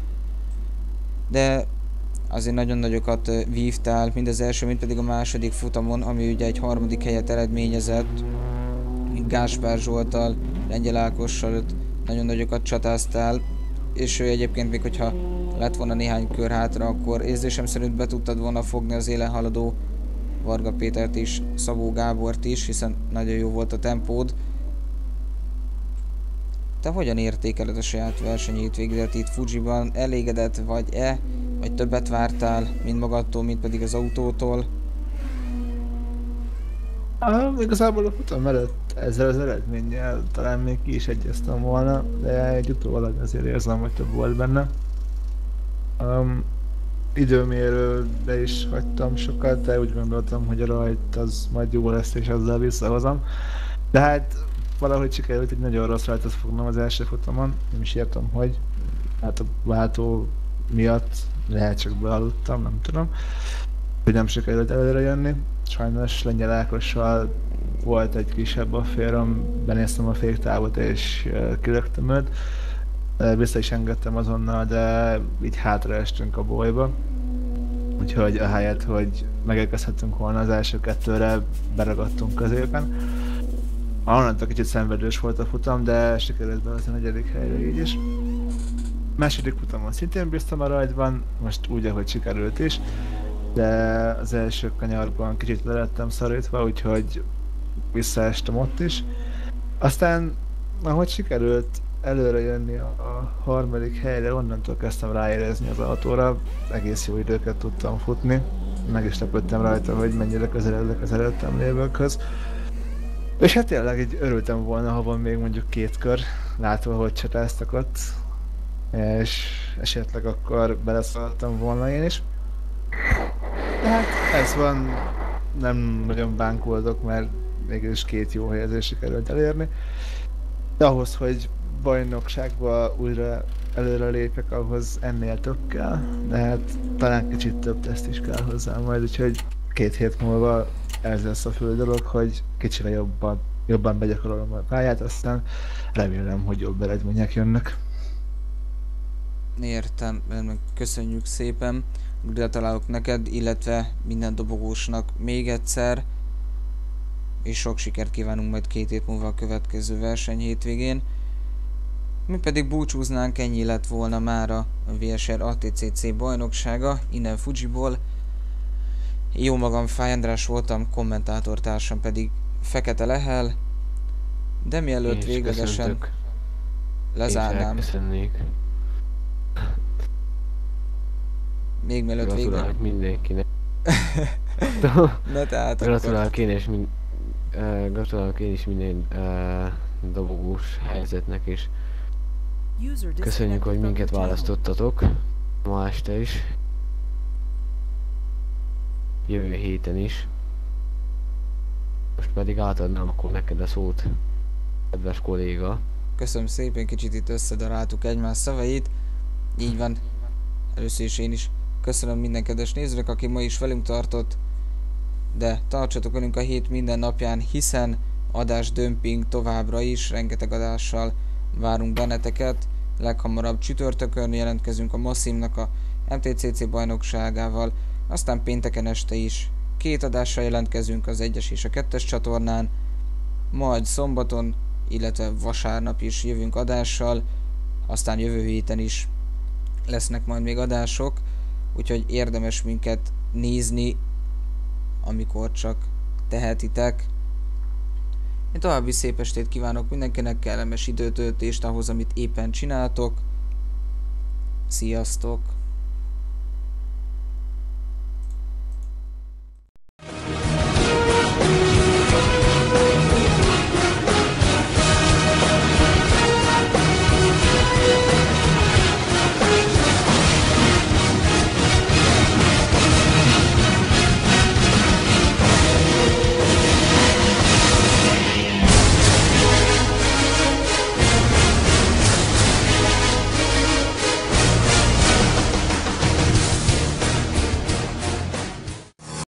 De azért nagyon nagyokat vívtál, mind az első, mind pedig a második futamon, ami ugye egy 3. helyet eredményezett. Gáspár Zsolttal, Lengyel Ákossal nagyon nagyokat csatáztál, és ő egyébként még hogyha lett volna néhány kör hátra, akkor érzésem szerint be tudtad volna fogni az élen haladó Varga Pétert is, Szabó Gábort is, hiszen nagyon jó volt a tempód. Te hogyan értékeled a saját versenyhétvégédet itt Fujiban? Elégedett vagy-e? Vagy többet vártál, mind magadtól, mind pedig az autótól? Igazából a futam előtt ezzel az eredménnyel talán még ki is egyeztem volna, de egy utólag azért érzem, hogy több volt benne. Időmérőbe is hagytam sokat, de úgy gondoltam, hogy a rajt az majd jó lesz és azzal visszahozom. De hát valahogy sikerült egy nagyon rossz rajtot fognom az első futamon, nem is értem, hogy. Hát a váltó miatt lehet csak bealudtam, nem tudom. Hogy nem sikerült előre jönni. Sajnos Lengyel Ákossal volt egy kisebb afférom, benéztem a féktávot és kilöktem őt. Vissza is engedtem azonnal, de így hátraestünk a bolyba. Úgyhogy ahelyett, hogy megérkezhetünk volna az első kettőre, beragadtunk középen. Onnantól kicsit szenvedős volt a futam, de sikerült behozni a 4. helyre így is. Második futamon szintén bíztam a rajtban, most úgy, ahogy sikerült is. De az első kanyarban kicsit le lettem szorítva, úgyhogy visszaestem ott is. Aztán, ahogy sikerült előre jönni a 3. helyre, onnantól kezdtem ráérezni az autóra, egész jó időket tudtam futni. Meg is lepődtem rajta, hogy mennyire közeledek az előttem lévőkhöz. És hát tényleg így örültem volna, ha van még mondjuk 2 kör, látva, hogy csatáztak ott. És esetleg akkor beleszóltam volna én is. De hát ez van, nem nagyon bánkoldok, mert mégis 2 jó helyezést sikerült elérni. De ahhoz, hogy bajnokságba újra előre lépek, ahhoz ennél több kell, de hát talán kicsit több teszt is kell hozzá majd, úgyhogy 2 hét múlva ez lesz a fő dolog, hogy kicsire jobban begyakorolom a pályát, aztán remélem, hogy jobb eredmények jönnek. Értem, köszönjük szépen, gratulálok neked, illetve minden dobogósnak még egyszer, és sok sikert kívánunk majd 2 hét múlva a következő verseny hétvégén. Mi pedig búcsúznánk, ennyi lett volna mára a VSR ATCC bajnoksága, innen Fujiból. Jó magam, Fáj András voltam, kommentátortársam pedig Fekete Lehel, de mielőtt véglegesen lezárnám. Még mielőtt gratulálok mindenkinek. Na tehát gratulálok én is minden dobogós helyzetnek, és köszönjük, hogy minket választottatok ma este is. Jövő héten is. Most pedig átadnám akkor neked a szót, kedves kolléga. Köszönöm szépen, kicsit itt összedaráltuk egymás szavait. Így van. Először is én is köszönöm minden kedves nézőnek, aki ma is velünk tartott. De tartsatok velünk a hét minden napján, hiszen adásdömping továbbra is, rengeteg adással várunk benneteket. Leghamarabb csütörtökön jelentkezünk a Massimnak a MTCC bajnokságával, aztán pénteken este is 2 adással jelentkezünk az 1-es és a 2-es csatornán, majd szombaton, illetve vasárnap is jövünk adással, aztán jövő héten is lesznek majd még adások, úgyhogy érdemes minket nézni, amikor csak tehetitek. Én további szép estét kívánok mindenkinek, kellemes időtöltést ahhoz, amit éppen csináltok. Sziasztok!